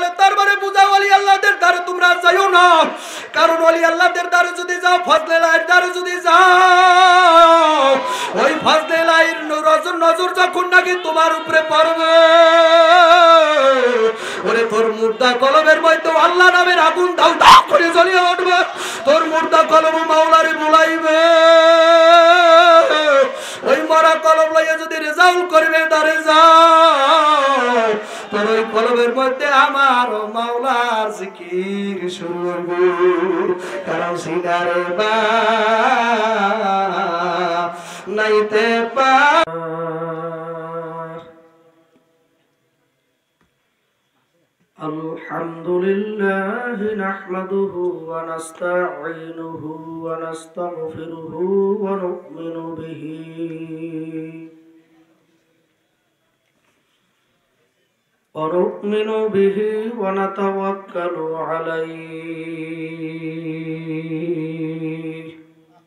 করে তার মানে বুঝাও ওলি আল্লাহদের দ্বারে তোমরা যাইও না, কারণ ওলি আল্লাহদের দ্বারে যদি যাও, ফজলে লাইর দ্বারে যদি যাও, ওই ফজলে লাইর নজর যখন নাকি তোমার উপরে পড়বে, ওরে তোর মুর্দা কলমের মধ্যে আল্লাহ নামের আগুন দাও দাও করে জ্বলিয়ে উঠবে, তোর মুর্দা কলম মাওলারে বুলাইবে, ওই মরা কলম লইয়া যদি রেজাউল করবে দারে যাও, তোর ওই কলমের মধ্যে আমার মাওলার জিকির শুরু হবে, কারণ সিনারে বা নাইতে পা আলহামদুলিল্লাহ নাহমাদুহু ওয়া নাস্তাঈনুহু ওয়া নাস্তাগফিরুহু ওয়া নু'মিনু বিহি ونؤمن به ونتوكل عليه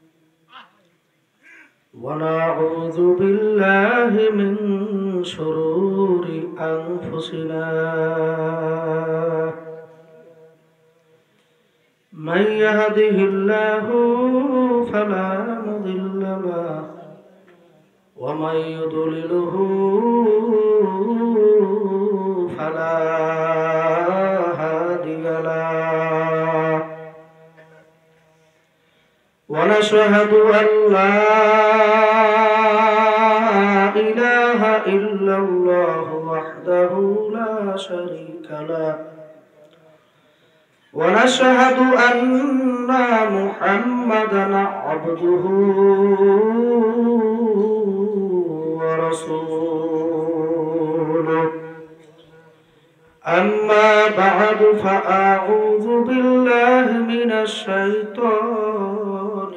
ونعوذ بالله من شرور أنفسنا من يهده الله فلا مضل له ومن يضلله فلا هادي له ونشهد أن لا إله إلا الله وحده لا شريك له ونشهد أن محمدا عبده ورسوله أما بعد فأعوذ بالله من الشيطان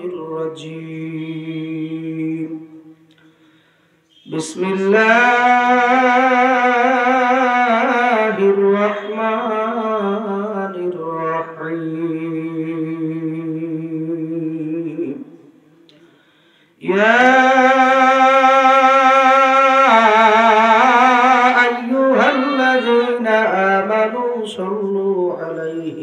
الرجيم بسم الله الرحمن الرحيم يا صلوا عليه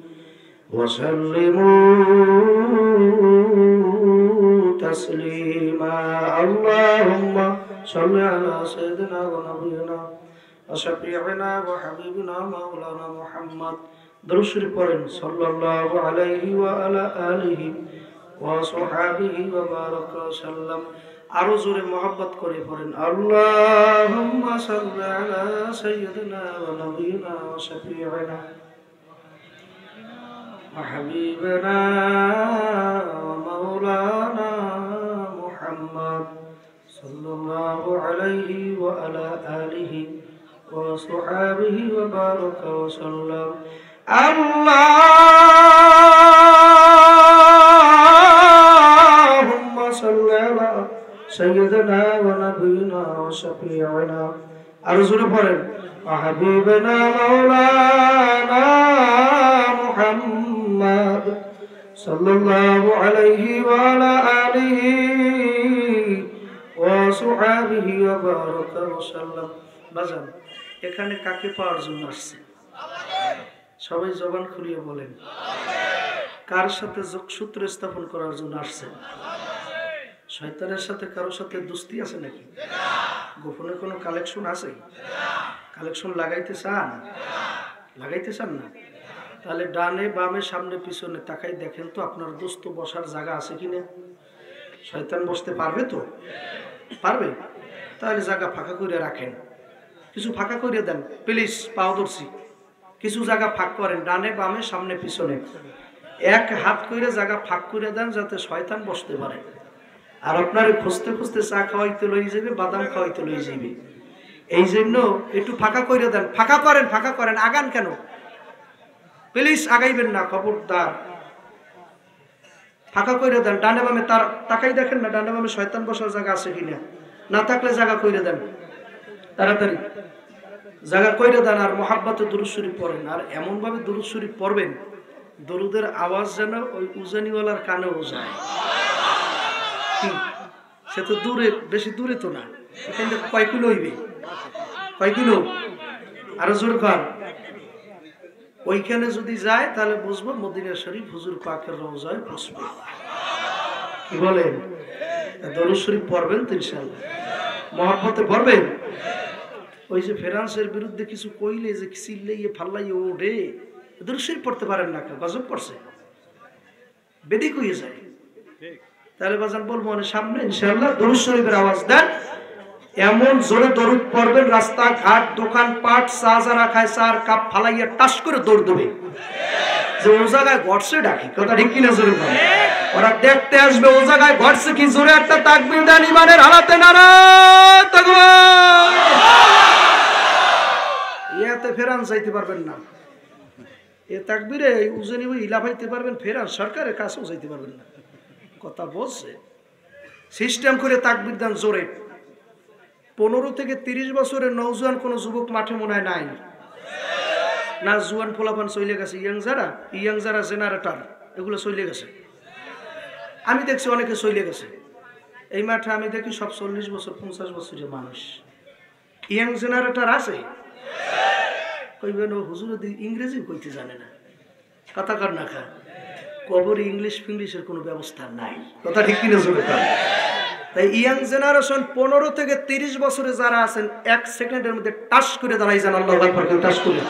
وسلموا تسليما اللهم صل على سيدنا ونبينا وشفيعنا وحبيبنا مولانا محمد درود شريف পড়েন সাল্লাল্লাহু আলাইহি ওয়া আলা আলিহি ওয়া সাহবিহি ওয়া বারাকা সাল্লাম আরো জোরে মোহাব্বত করে পড়েন আল্লাহুম্মা সাল্লি আলা সাইয়্যিদিনা ওয়া নাবিয়িনা ওয়া শাফিঈনা ওয়া হাবিবিনা ওয়া মাওলানা মুহাম্মদ সাল্লাল্লাহু আলাইহি ওয়া আলা আলিহি ওয়া সাহবিহি ওয়া বারাকা ওয়া সাল্লাম আল্লাহুম্মা সাল্লি আলা سيدنا ونبينا وشفيعنا أرزل فرن وحبيبنا مولانا محمد صلى الله عليه وعلى آله وصحبه وبارك وسلم বাজান এখানে কাকে পাওয়ার জন্য আসছে সবাই জবান খুলিয়ে বলেন কার সাথে যোগসূত্র স্থাপন করার জন্য আসছে শয়তানের সাথে কারোর সাথে দোস্তি আছে নাকি গোপনে কোনো কালেকশন আছে কালেকশন লাগাইতে চান না তাহলে ডানে বামে সামনে পিছনে তাকাই দেখেন তো আপনার দোস্ত বসার জায়গা আছে কিনা শয়তান বসতে পারবে তো পারবে তাহলে জায়গা ফাঁকা করে রাখেন কিছু ফাঁকা করে দেন প্লিজ পাও ধরছি কিছু জায়গা ফাঁক করেন ডানে বামে সামনে পিছনে এক হাত করে জায়গা ফাঁক করে দেন যাতে শয়তান বসতে পারে আর আপনারে খুঁজতে খুঁজতে চা খাওয়াইতে লই যাবে বাদাম খাওয়াইতে লই যাবে এই জন্য একটু ফাঁকা করে দেন ফাঁকা করেন আগান কেন প্লিজ আগাইবেন না খবরদার ফাঁকা করে দেন ডানে বামে তার তাকাই দেখেন না ডানে বামে শয়তান বসার জায়গা আছে কিনা না থাকলে জায়গা কইরে দেন তাড়াতাড়ি জায়গা কইরে দেন আর মুহাব্বতে দুরূদ শরীফ পড়েন আর এমন ভাবে দুরূদ শরীফ পড়বেন দরুদের আওয়াজ যেন ওই উজানিওয়ালার কানেও যায় সে তো দূরে বেশি দূরে তো না এখান থেকে কয় কিলো হইবে কয় কিলো আরো জোর কর ওইখানে যদি যায় তাহলে বুঝবো মদিনা শরীফ হুজুর পাকের রওজায় বসবে। কি বলেন? দরুদ শরীফ পড়বেন তো ইনশাআল্লাহ, মহব্বতে পড়বেন। ওই যে ফ্রান্সের বিরুদ্ধে কিছু কইলে যে চিল্লাইয়ে ফাল্লাইয়ে ওঠে, দরুদ শরীফ পড়তে পারেন না, গজব পড়ছে, বেদিক হয়ে যায়। তাহলে বাজান বলবো মানে সামনে ইনশাআল্লাহ দরুদ শরীফের আওয়াজ দেন, এমন জোরে দরুদ পড়বেন রাস্তাঘাট দোকানপাট চা যারা খায় চার কাপ ফালাইয়া টাস করে দৌড় দেবে যে ও জায়গায় ঘটছে ডাকি। কথা ঠিক কিনা জোরে বলেন? ওরা দেখতে আসবে ও জায়গায় ঘটছে কি। জোরে একটা তাকবীর দেন ইমানের হালাতে নারায়ে তাকবীর। ইয়াতে ফেরান যাইতে পারবেন না, এ তাকবীরে উজনি ওই ইলাফাইতে পারবেন, ফেরান সরকারের কাছেও যাইতে পারবেন না। কথা বলছে সিস্টেম করে তাকবীর দেন জোরে। 15 থেকে 30 বছরের নওজোয়ান কোন যুবক মাঠে মনে হয় নাই না, জুয়ান ফোলাফান চলে গেছে, ইয়াং যারা জেনারেটর এগুলো চলে গেছে। আমি দেখছি অনেকে চলে গেছে। এই মাঠে আমি দেখি সব 40 বছর 50 বছরের মানুষ। ইয়াং জেনারেটর আছে, কইবেন ও হুজুর ইংরেজি কইতে জানে না, কথা কর না খা, কবরে ইংলিশ ফিংলিশের কোনো ব্যবস্থা নাই। কথা ঠিক কিনা জোরে কর? তাই ইয়াং জেনারেশন 15 থেকে 30 বছরে যারা আছেন 1 সেকেন্ডের মধ্যে টাচ করে দাঁড়াই যান। আল্লাহু আকবার, টাচ করে।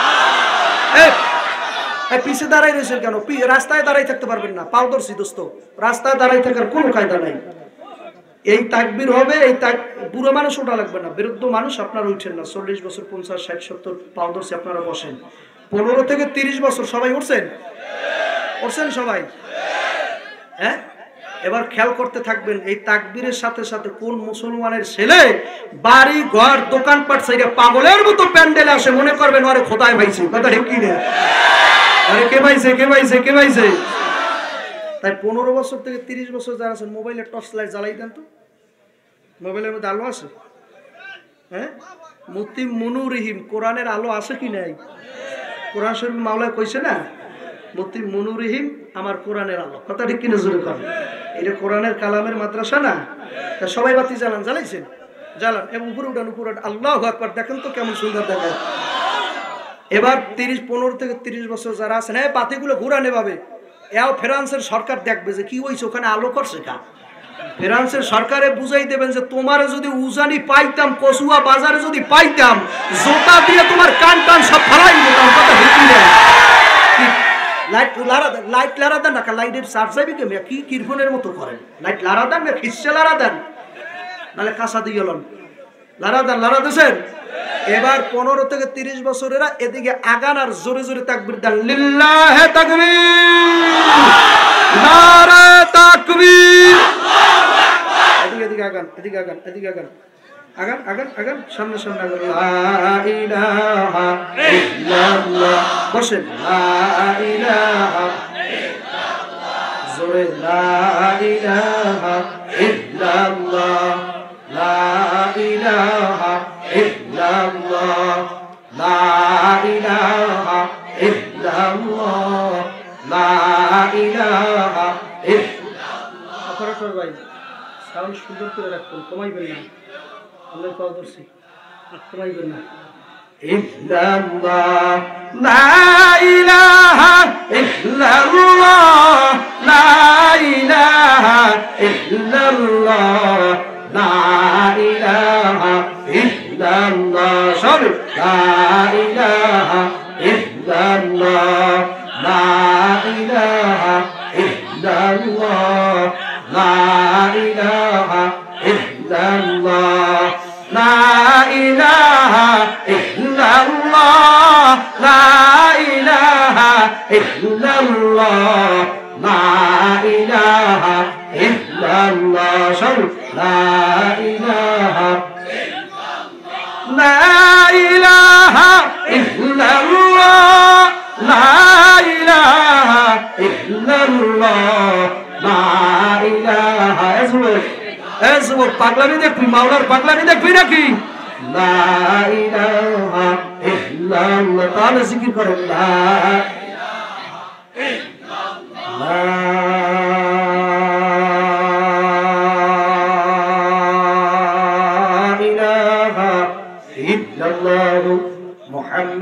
পিছে দাঁড়াই রয়েছেন কেন? রাস্তায় দাঁড়াই থাকতে পারবেন না, পাও ধরছি দোস্ত, রাস্তায় দাঁড়াই থাকার কোনো কায়দা নাই। এই তাকবীর হবে, এই বুড়ো মানুষ ওটা লাগবে না, বৃদ্ধ মানুষ আপনারা উঠেন না। 40 বছর 50 60 70 পাও ধরছি আপনারা বসেন। 15 থেকে 30 বছর সবাই উঠছেন? উঠছেন সবাই? হ্যাঁ, এবার খেয়াল করতে থাকবেন এই তাকবীরের সাথে সাথে কোন মুসলমানের ছেলে বাড়ি ঘর দোকানপাট সাইডে পাগলের মতো প্যান্ডেলে আসে, মনে করবেন আরে খোদায় পাইছে। কথা ঠিক কি না? আরে কে পাইছে, কে পাইছে, কে পাইছে? তাই 15 বছর থেকে 30 বছর যারা আছেন মোবাইলে টর্চ লাইট জ্বালাই দেন তো। মোবাইলের মধ্যে আলো আছে? হ্যাঁ, মুফতি মনুরহিম কোরআনের আলো আছে কি নাই? কোরআন শরীফ মাওলায় কইছে না, মুফতি মনুরহিম আমার কোরআনের আলো। কথা ঠিক কিনা জোরে কর? এটা কোরআনের কালামের মাদ্রাসা না? তা সবাই বাতি জ্বালান, জ্বালাইছেন? জ্বালান এবং উপরে উঠান, উপরে উঠান। আল্লাহু আকবার, দেখেন তো কেমন সুন্দর দেখায়। এবার 15 থেকে 30 বছর যারা আছেন, হ্যাঁ বাতিগুলো ঘুরান এভাবে। এও ফ্রান্সের সরকার দেখবে যে কি হয়েছে, ওখানে আলো করছে কা। ফ্রান্সের সরকারে বুঝাই দেবেন যে তোমারে যদি উজানি পাইতাম, কসুয়া বাজারে যদি পাইতাম, জোতা দিয়ে তোমার কান টান সব ফালাই দিতাম। কথা ঠিক কিনা? লাইট লারা দেন না, লাইটের চার্জ যাবে কেমন? কি কিরফোনের মতো করেন? লাইট লারা দেন না, খিসে লারা দেন, নাহলে কাঁচা দিয়ে গেলেন। লারা দেন, লারা দিয়েছেন? এবার 15 থেকে 30 বছরেরা এদিকে আগান আর জোরে জোরে তাকবীর দেন, লিল্লাহে তাকবীর, নারে তাকবীর। এদিকে এদিকে আগান, এদিকে আগান, এদিকে আগান, আগান আগান আগান, সামনে সামনে আগান। লা ইলাহা ইল্লাল্লাহ, বসেন। লা ইলাহা ইল্লাল্লাহ, জোরে লা ইলাহা ইল্লাল্লাহ, লা ইলাহা ইল্লাল্লাহ, লা ইলাহা ইল্লাল্লাহ, লা ইলাহা ইল্লাল্লাহ। আপনারা কর ভাই, সাউন্ড সুন্দর করে রাখুন, কমাইবেন না। আমরা পাও ধরছি, কমাইবেন না। ইল্লাল্লাহ, লা ইলাহা ইল্লাল্লাহ, লা ইলাহা ইল্লাল্লাহ, লা ইলাহা ইল্লাল্লাহ, সব লা ইলাহা ইল্লাল্লাহ, লা ইলাহা ইল্লাল্লাহ, লা ইলাহা ইল্লাল্লাহ, লা ইলাহা ইল্লাল্লাহ, লা ইলাহা ইল্লাল্লাহ, লা ইলাহা ইল্লাল্লাহ, সব লা ইলাহা ইল্লাল্লাহ, লা ইলাহা ইল্লাল্লাহ, লা ইলাহা ইল্লাল্লাহ, লা ইলাহা। এসব পাগলামি দেখবি, মাওলার পাগলামি দেখবি নাকি? লা ইলাহা ইল্লাল্লাহ, তাহলে জিকির করেন লা ইলাহা ইল্লাল্লাহ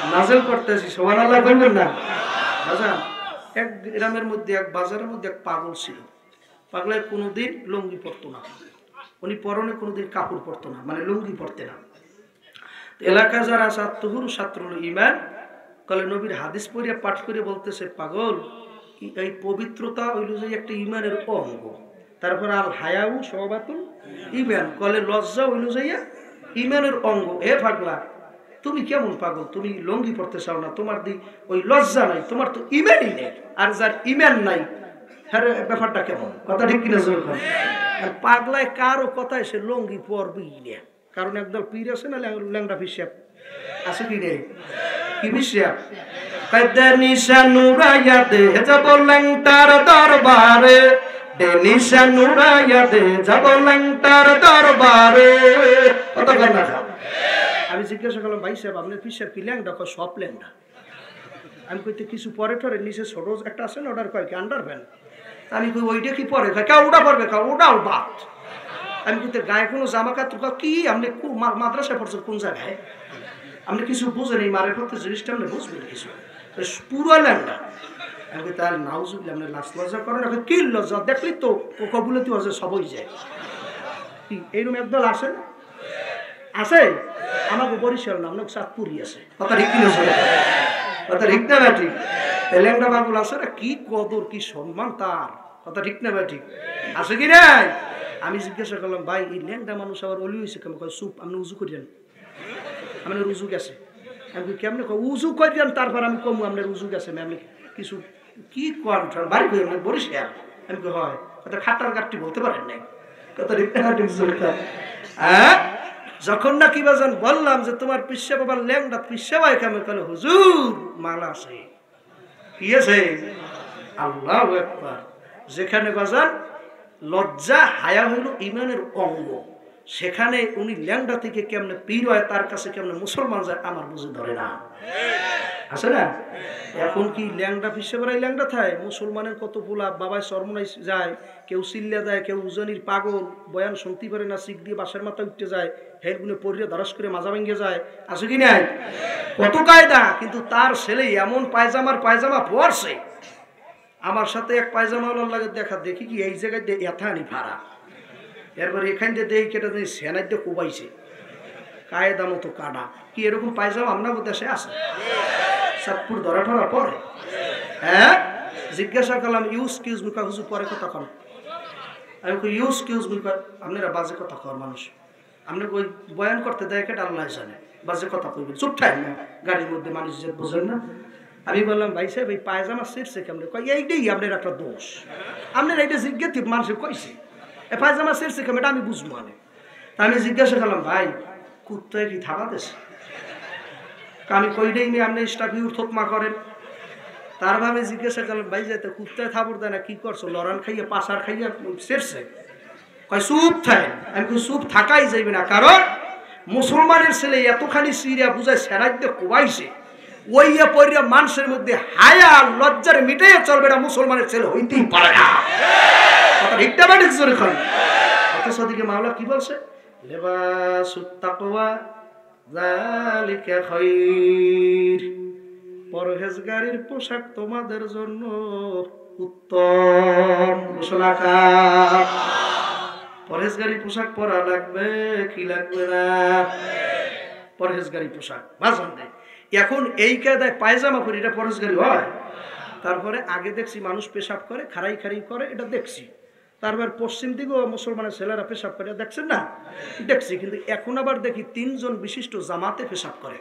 নাজেল করতেছি, সুবহানাল্লাহ বলবেন না? বাজান, এক গ্রামের মধ্যে, এক বাজারের মধ্যে এক পাগল ছিল। পাগলের কোনোদিন লুঙ্গি পরতো না, উনি পরনে কোনোদিন কাপড় পরতো না, মানে লুঙ্গি পরতে না। এলাকা যারা সাত্তুহুর ছাত্রুল ইমান কলে নবীর হাদিস পড়িয়া পাঠ করে বলতেছে, পাগল এই পবিত্রতা হইল যে একটা ইমানের অঙ্গ। তারপর আল হায়াউ সওবাতুল ইমান কলে লজ্জা হইল যাইয়া ইমানের অঙ্গ। হে পাগলা, তুমি কেমন পাগল, তুমি লুঙ্গি পড়তে চাও না, তোমার দি ওই লজ্জা নাই, তোমার তো ইমানই নেই। আর যার ইমান নাই, হ্যাঁ ব্যাপারটা কেমন? কথা ঠিক কিনা জোর কর। পাগলায় কারো কথায় সে লুঙ্গি পরবেই না, কারণ একদল পীর আছে না ল্যাংড়া পিসাব আছে কি নেই? কি পিসাব নিশা নুরাইয়া দে যাব ল্যাংটার দরবারে, নিশা নুরাইয়া দে যাব ল্যাংটার দরবারে। কত কথা। আমি জিজ্ঞাসা করলাম, ভাই সাহেব আপনার পিসাব কি ল্যাংড়া? কয় সব ল্যাংড়া। আমি কইতে কিছু পরে টরে নিচে ছোট একটা আছে না, ওটার কয় কি আন্ডার প্যান্ট। আমি কই ওইটা কি পরে? খায় ওটা পরবে, খাও ওটাও বাদ। আমি কিন্তু গায়ে কোনো জামা কাপড় কি? আপনি মাদ্রাসায় পড়ছেন কোন জায়গায়? আপনি কিছু বুঝেন এই মারের পথে জিনিসটা আপনি বুঝবেন কিছু? পুরো ল্যাংড়া। আমি তার নাউজুবিল, আপনি লাশ লজ্জা করেন? কি লজ্জা? দেখলি তো কবুলতি আছে সবই যায়। কি এইরকম একদল আসে না? আছে আমাকে বরিশাল না, আপনাকে চাঁদপুরই আছে। কথা ঠিক কিনা? কথা ঠিক না ভাই? ঠিক ল্যাংড়া বাবুল আছে না, কি কদর কি সম্মান তার। কথা ঠিক না ভাই? ঠিক আছে কি নাই? আমি জিজ্ঞাসা করলাম, ভাই এই ল্যাংড়া মানুষ আবার অলি হয়েছে কেমন? কয় চুপ, আপনি উজু করিয়েন। আপনার উজু গেছে? আমি কেমনে উজু করিয়েন? তারপর আমি কমু আপনার উজু গেছে। আমি কিছু কি কন বাড়ি করি আপনার বরিশাল? আমি হয় কথা খাটার গাঠটি বলতে পারেন নাই। কথা ঠিক না? হ্যাঁ, যখন না কি বাজান বললাম যে তোমার পিসা বাবার ল্যাংড়া, পিসা ভাই কেমন কলে হুজুর মালা আছে কি আছে? আল্লাহু আকবার। যেখানে বাজান লজ্জা হায়া হইল ইমানের অঙ্গ, সেখানে উনি ল্যাংড়া থেকে কেমনে পীর হয়, তার কাছে কেমনে মুসলমান যায় আমার বুঝে ধরে না। আছে না? এখন কি ল্যাংড়া পিসে বেড়াই ল্যাংড়া থায়? মুসলমানের কত পোলা বাবায় চরমনাই যায়, কেউ চিল্লা যায়, কেউ উজনির পাগল, বয়ান শুনতে পারে না, শিখ দিয়ে বাসের মাথা উঠতে যায়, হেলগুলো পড়িয়ে ধরাস করে মাজা ভেঙে যায়। আছে কি নাই? কত কায়দা। কিন্তু তার ছেলে এমন পায়জামা পরছে, আমার সাথে এক পায়জামাওয়ালার লাগে দেখা দেখি কি এই জায়গায় দিয়ে এথানি ভাড়া, এরপর এখান দিয়ে দেখি কেটে দিয়ে সেনাই দিয়ে কোবাইছে কায়দা মতো কাটা। কি এরকম পায়জামা আপনার দেশে আছে? চাঁদপুর ধরা টরা পরে? হ্যাঁ, জিজ্ঞাসা করলাম ইউজ কিউজ মুখা হুজুর পরে কথা কন। আমি ইউজ কিউজ মুখা, আপনারা বাজে কথা কর মানুষ, আপনি ওই বয়ান করতে দেয় কেটে আল্লাহ জানে, বাজে কথা কইবেন চুপ থাক না, গাড়ির মধ্যে মানুষ যে বোঝেন না। আমি বললাম, ভাই সাহেব এই পায়জামা ছিঁড়ছে কেমন? কয় এইটাই আপনার একটা দোষ, আপনার এইটা জিজ্ঞাসা মানুষের কইছে এ পায়জামা ছিঁড়ছে কেমন, এটা আমি বুঝবো। আমি জিজ্ঞাসা করলাম, ভাই কুত্তায় কি থাকা দেশে? আমি কইটাই নিয়ে আপনি স্টাফিউর থতমা করেন। তারপর আমি জিজ্ঞাসা করলাম, ভাই যাইতে কুত্তায় থাবর দেয় না, কি করছো? লড়ান খাইয়া পাশার খাইয়া ছেড়ছে? কয় চুপ থাক। আমি চুপ থাকাই যাইবে না, কারণ মুসলমানের ছেলে এতখানি সিরিয়া বুঝায় সেরাই দিয়ে কোবাইছে, ওইয়া পড়িয়া মানুষের মধ্যে হায়া লজ্জার মিটাইয়া চলবে না, মুসলমানের ছেলে হইতেই পারে না। একটা বাড়ির জোরে খান। অথচ ওদিকে মাওলা কি বলছে? লিবাসুত তাকওয়া যালিকা খায়র, পরহেজগারির পোশাক তোমাদের জন্য উত্তম। ঘোষণাকার পরহেজগারি পোশাক পরা লাগবে কি লাগবে না? পরহেজগারি পোশাক বাজান দেয়। এখন এই কায়দায় পায়জামা পরি, এটা পরহেজগারি হয়? তারপরে আগে দেখছি মানুষ পেশাব করে, খাড়াই খাড়াই করে, এটা দেখছি। তারপর পশ্চিম দিকেও মুসলমানের ছেলেরা পেশাব করে, দেখছেন না? দেখছি। কিন্তু এখন আবার দেখি 3 জন বিশিষ্ট জামাতে পেশাব করে।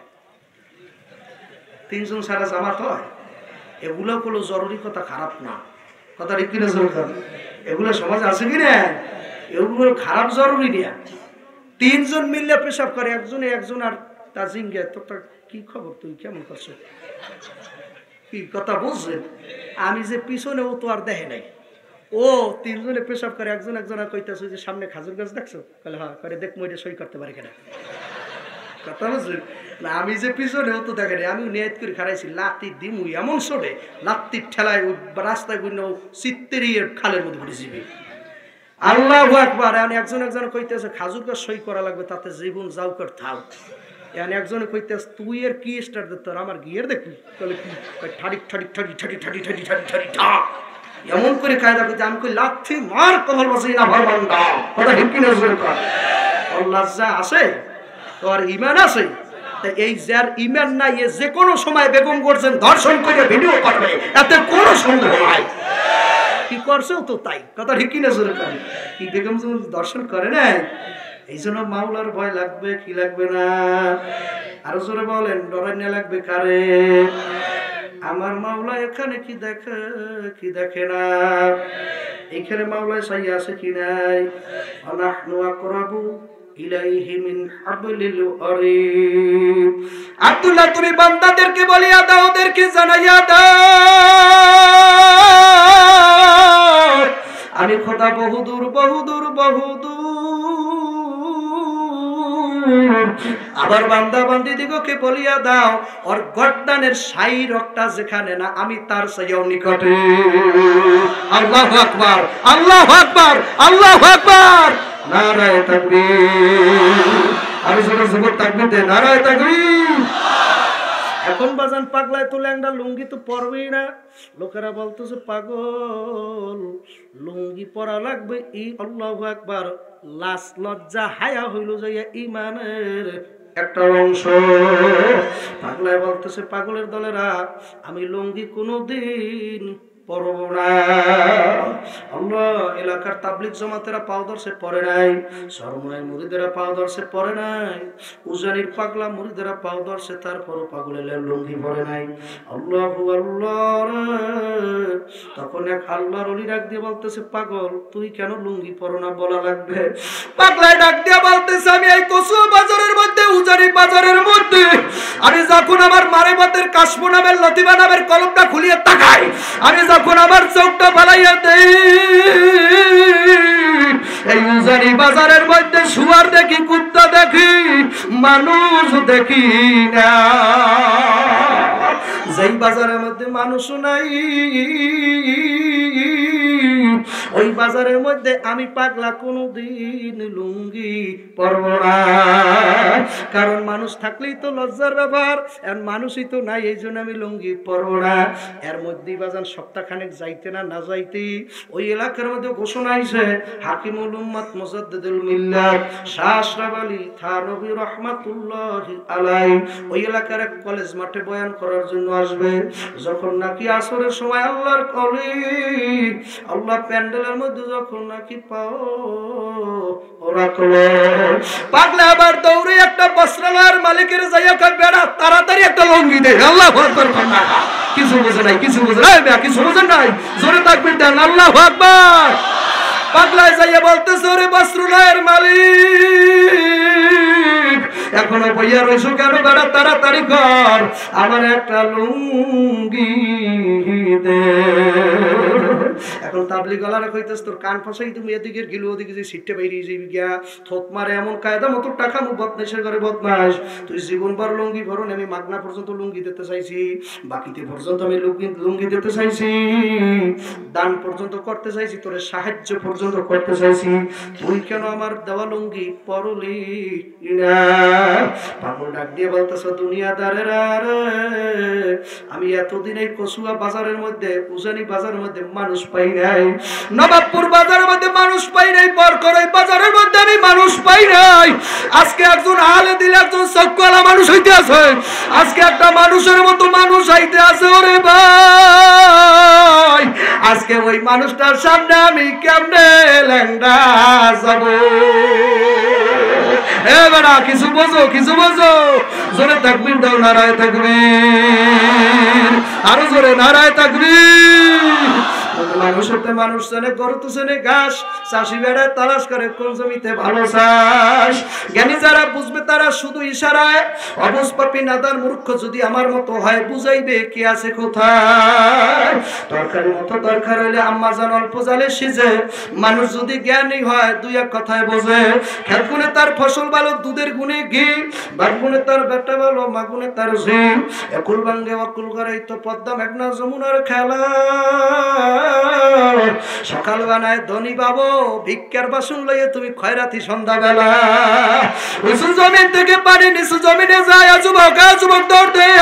3 জন সারা জামাত হয়? এগুলো কোনো জরুরি কথা, খারাপ না। কথা ঠিক কিনা? এগুলো সমাজ আছে কিনা? এগুলো খারাপ জরুরি না। 3 জন মিললে পেশাব করে, একজন আর তা জিঙ্গে তোর কি খবর, তুই কেমন করছো, কি কথা বুঝছেন? আমি যে পিছনে ও তো আর দেখে নাই, ও 3 জনে পেশাব করে, একজন আর কইতেছে যে সামনে খাজুর গাছ দেখছো? বলে হ্যাঁ। করে দেখ মই সই করতে পারি কিনা। কথা বুঝলেন না? আমি যে পিছনে ও তো দেখে নাই, আমি নিয়ত করে খারাইছি লাতি দিমু এমন ছোটে, লাত্তির ঠেলায় রাস্তায় গুণ চিত্তেরই খালের মধ্যে ঘুরে যাবে। আল্লাহু আকবার। একজন কইতেছে খাজুর গাছ সই করা লাগবে, তাতে জীবন যাও কর থাও। এখন একজনে কইতেছ তুই এর কি স্টার্ট দিত আমার গিয়ের দেখবি তাহলে কি ঠাড়িক ঠাড়িক ঠাড়ি ঠাড়ি ঠাড়ি ঠাড়ি ঠাড়ি ঠাড়ি ঠা এমন করে কায়দা করতে আমি কই লাথি মার কপাল বসাই না ভরবান্ডা কথা ঠিক কিনা জোরে কর ওর লজ্জা আছে তোর ঈমান আছে তাই এই যার ঈমান নাই এ যে কোনো সময় বেগম করছেন ধর্ষণ করে ভিডিও করবে এতে কোনো সন্দেহ নাই কি করছেও তো তাই কথা ঠিক কিনা জোরে কর কি বেগম দর্শন করে না এই জন্য মাওলার ভয় লাগবে কি লাগবে না আরো জোরে বলেন ডরাইনা লাগবে কারে আমার মাওলা এখানে কি দেখে না এখানে মাওলায় সাই আছে কি নাই আনাহনু আকরাবু ইলাইহি মিন হাবলিল ওয়ারিদ আব্দুল্লাহ তুমি বান্দাদেরকে বলিয়া দাও ওদেরকে জানাইয়া দাও আমি খোদা বহুদূর বহুদূর আবার বান্দা বান্দি দিগকে বলিয়া দাও ওর গর্দানের সাই রক্তটা যেখানে না আমি তার চাইও নিকটে আল্লাহু আকবার আল্লাহু আকবার আল্লাহু আকবার নারায়ে তাকবীর আরে জোরে জোরে তাকবীর দে নারায়ে তাকবীর এখন বাজান পাগলায় তো ল্যাংড়া লুঙ্গি তো পরবেই না লোকেরা বলতেছে পাগল লুঙ্গি পরা লাগবে ই আল্লাহু আকবার লাজ লজ্জা হায়া হইল যাইয়া ঈমানের একটা অংশ পাগলায় বলতেছে পাগলের দলেরা আমি লুঙ্গি কোনোদিন পরব না আল্লাহ এলাকার তাবলিগ জামাতেরা পাও ধরছে পড়ে নাই সরমুনাই মুরিদেরা পাও ধরছে পড়ে নাই উজানির পাগলা মুরিদেরা পাও ধরছে তারপরও পাগলের লুঙ্গি পরে নাই আল্লাহু আল্লাহ তখন এক আল্লাহর ওলি ডাক দিয়ে বলতেছে পাগল তুই কেন লুঙ্গি পরো না বলা লাগবে পাগলায় ডাক দিয়ে বলতেছে আমি এই কসুয়া বাজারের মধ্যে উজানি বাজারের মধ্যে আমি যখন আমার মারেবাতের কাশফু নামের লতিফা নামের কলমটা খুলিয়ে তাকাই আমি যখন আমার চোখটা বাড়াইয়া দেই এই উজানি বাজারের মধ্যে শুয়ার দেখি কুত্তা দেখি মানুষ দেখি না যেই বাজারের মধ্যে মানুষ নাই ওই বাজারের মধ্যে আমি পাগলা কোনোদিন লুঙ্গি পরব না কারণ মানুষ থাকলেই তো লজ্জার ব্যাপার আর মানুষই তো নাই এই জন্য আমি লুঙ্গি পরব না এর মধ্যেই বাজান সপ্তাহখানেক যাইতে না যাইতে ওই এলাকার মধ্যে ঘোষণা আইছে হাকিমুল উম্মাত মুজাদ্দিদুল মিল্লাত শাহ আশরাফ আলী থানভী রাহমাতুল্লাহি আলাইহি ওই এলাকার এক কলেজ মাঠে বয়ান করার জন্য আসবে যখন নাকি আসরের সময় আল্লাহর কলি আল্লাহ প্যান্ডেলের মধ্যে যখন নাকি পাও ওরা কলে পাগলা আবার দৌড়ে একটা বস্ত্রালয়ের মালিকের যাইয়া কয় বেড়া তাড়াতাড়ি একটা লুঙ্গি দে আল্লাহু আকবার কন্যা কিছু বুঝে নাই কিছু বুঝে নাই জোরে তাকবীর দেন আল্লাহু আকবার পাগলায় যাইয়া বলতেছে ওরে বস্ত্রালয়ের মালিক এখনো বইয়া রইছো কেন বেড়া তাড়াতাড়ি কর আমার একটা লুঙ্গি দে এখন তাবলিগ ওয়ালারা কইতেছ তোর কান ফাঁসাই তুমি এদিকে গিলু ওদিকে যে সিটে বাইরে যাবি গিয়া থোত মারে এমন কায়দা মতো টাকা মু বদমাইশের ঘরে বদমাইশ তুই জীবনভর লুঙ্গি ভরো আমি মাগনা পর্যন্ত লুঙ্গি দিতে চাইছি বাকিতে পর্যন্ত আমি লুঙ্গি দিতে চাইছি দান পর্যন্ত করতে চাইছি তোর সাহায্য পর্যন্ত করতে চাইছি তুই কেন আমার দেওয়া লুঙ্গি পরলি না পাগল ডাক দিয়ে বলতেছ দুনিয়াদারেরা আমি এতদিন এই কসুয়া বাজারের মধ্যে উজানি বাজারের মধ্যে মানুষ পাই নাই নবাবপুর বাজারের মধ্যে মানুষ পাই নাই বরকরাই বাজারের মধ্যে আমি মানুষ পাই নাই আজকে একজন আলে দিলে একজন চক্কলা মানুষ হইতে আছে আজকে একটা মানুষের মতো মানুষ হইতে আছে ওরে ভাই আজকে ওই মানুষটার সামনে আমি কেমনে ল্যাংড়া যাব এবারে কিছু বোঝো জোরে তাকবীর দাও নারায়ে তাকবীর আরো জোরে নারায়ে তাকবীর মানুষের মানুষ জানে গরু চেনে ঘাস চাষি বেড়ায় তালাশ করে কোন জমিতে ভালো চাষ জ্ঞানী যারা বুঝবে তারা শুধু ইশারায় অবুঝ পাপী নাদান মূর্খ যদি আমার মতো হয় বুঝাইবে কে আছে কোথায় তরকারি মতো দরকার হইলে আম্মা জান অল্প জালে সিজে মানুষ যদি জ্ঞানী হয় দুই এক কথায় বোঝে খেত গুনে তার ফসল ভালো দুধের গুনে ঘি বাপ গুনে তার বেটা ভালো মা গুনে তার ঝি একুল ভাঙ্গে অকুল করে তো পদ্মা মেঘনা যমুনার খেলা সকাল বানায় ধনী বাবু ভিক্ষার বাসন লইয়ে তুমি খয়রাতি সন্ধ্যাবেলা উঁচু জমিন থেকে পানি নিচু জমিনে যায় যুবক যুবক দৌড় দেয়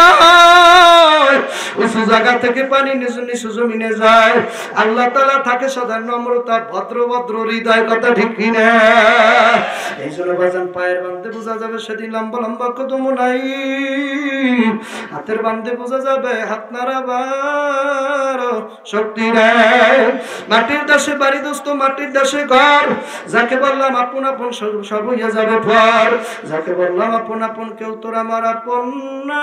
উঁচু জায়গা থেকে পানি নিচু নিচু জমিনে যায় আল্লাহ তাআলা থাকে সদা নম্রতা ভদ্র ভদ্র হৃদয় কথা ঠিক কিনা এই জন্য বাজান পায়ের বান্ধে বোঝা যাবে সেদিন লম্বা লম্বা কদম নাই হাতের বান্ধে বোঝা যাবে হাত নাড়াবার শক্তি নাই মাটির দেশে বাড়ি দোস্ত মাটির দেশে ঘর যাকে বললাম আপন আপন সব হইয়া যাবে পর যাকে বললাম আপন আপন কেউ তোর আমার আপন না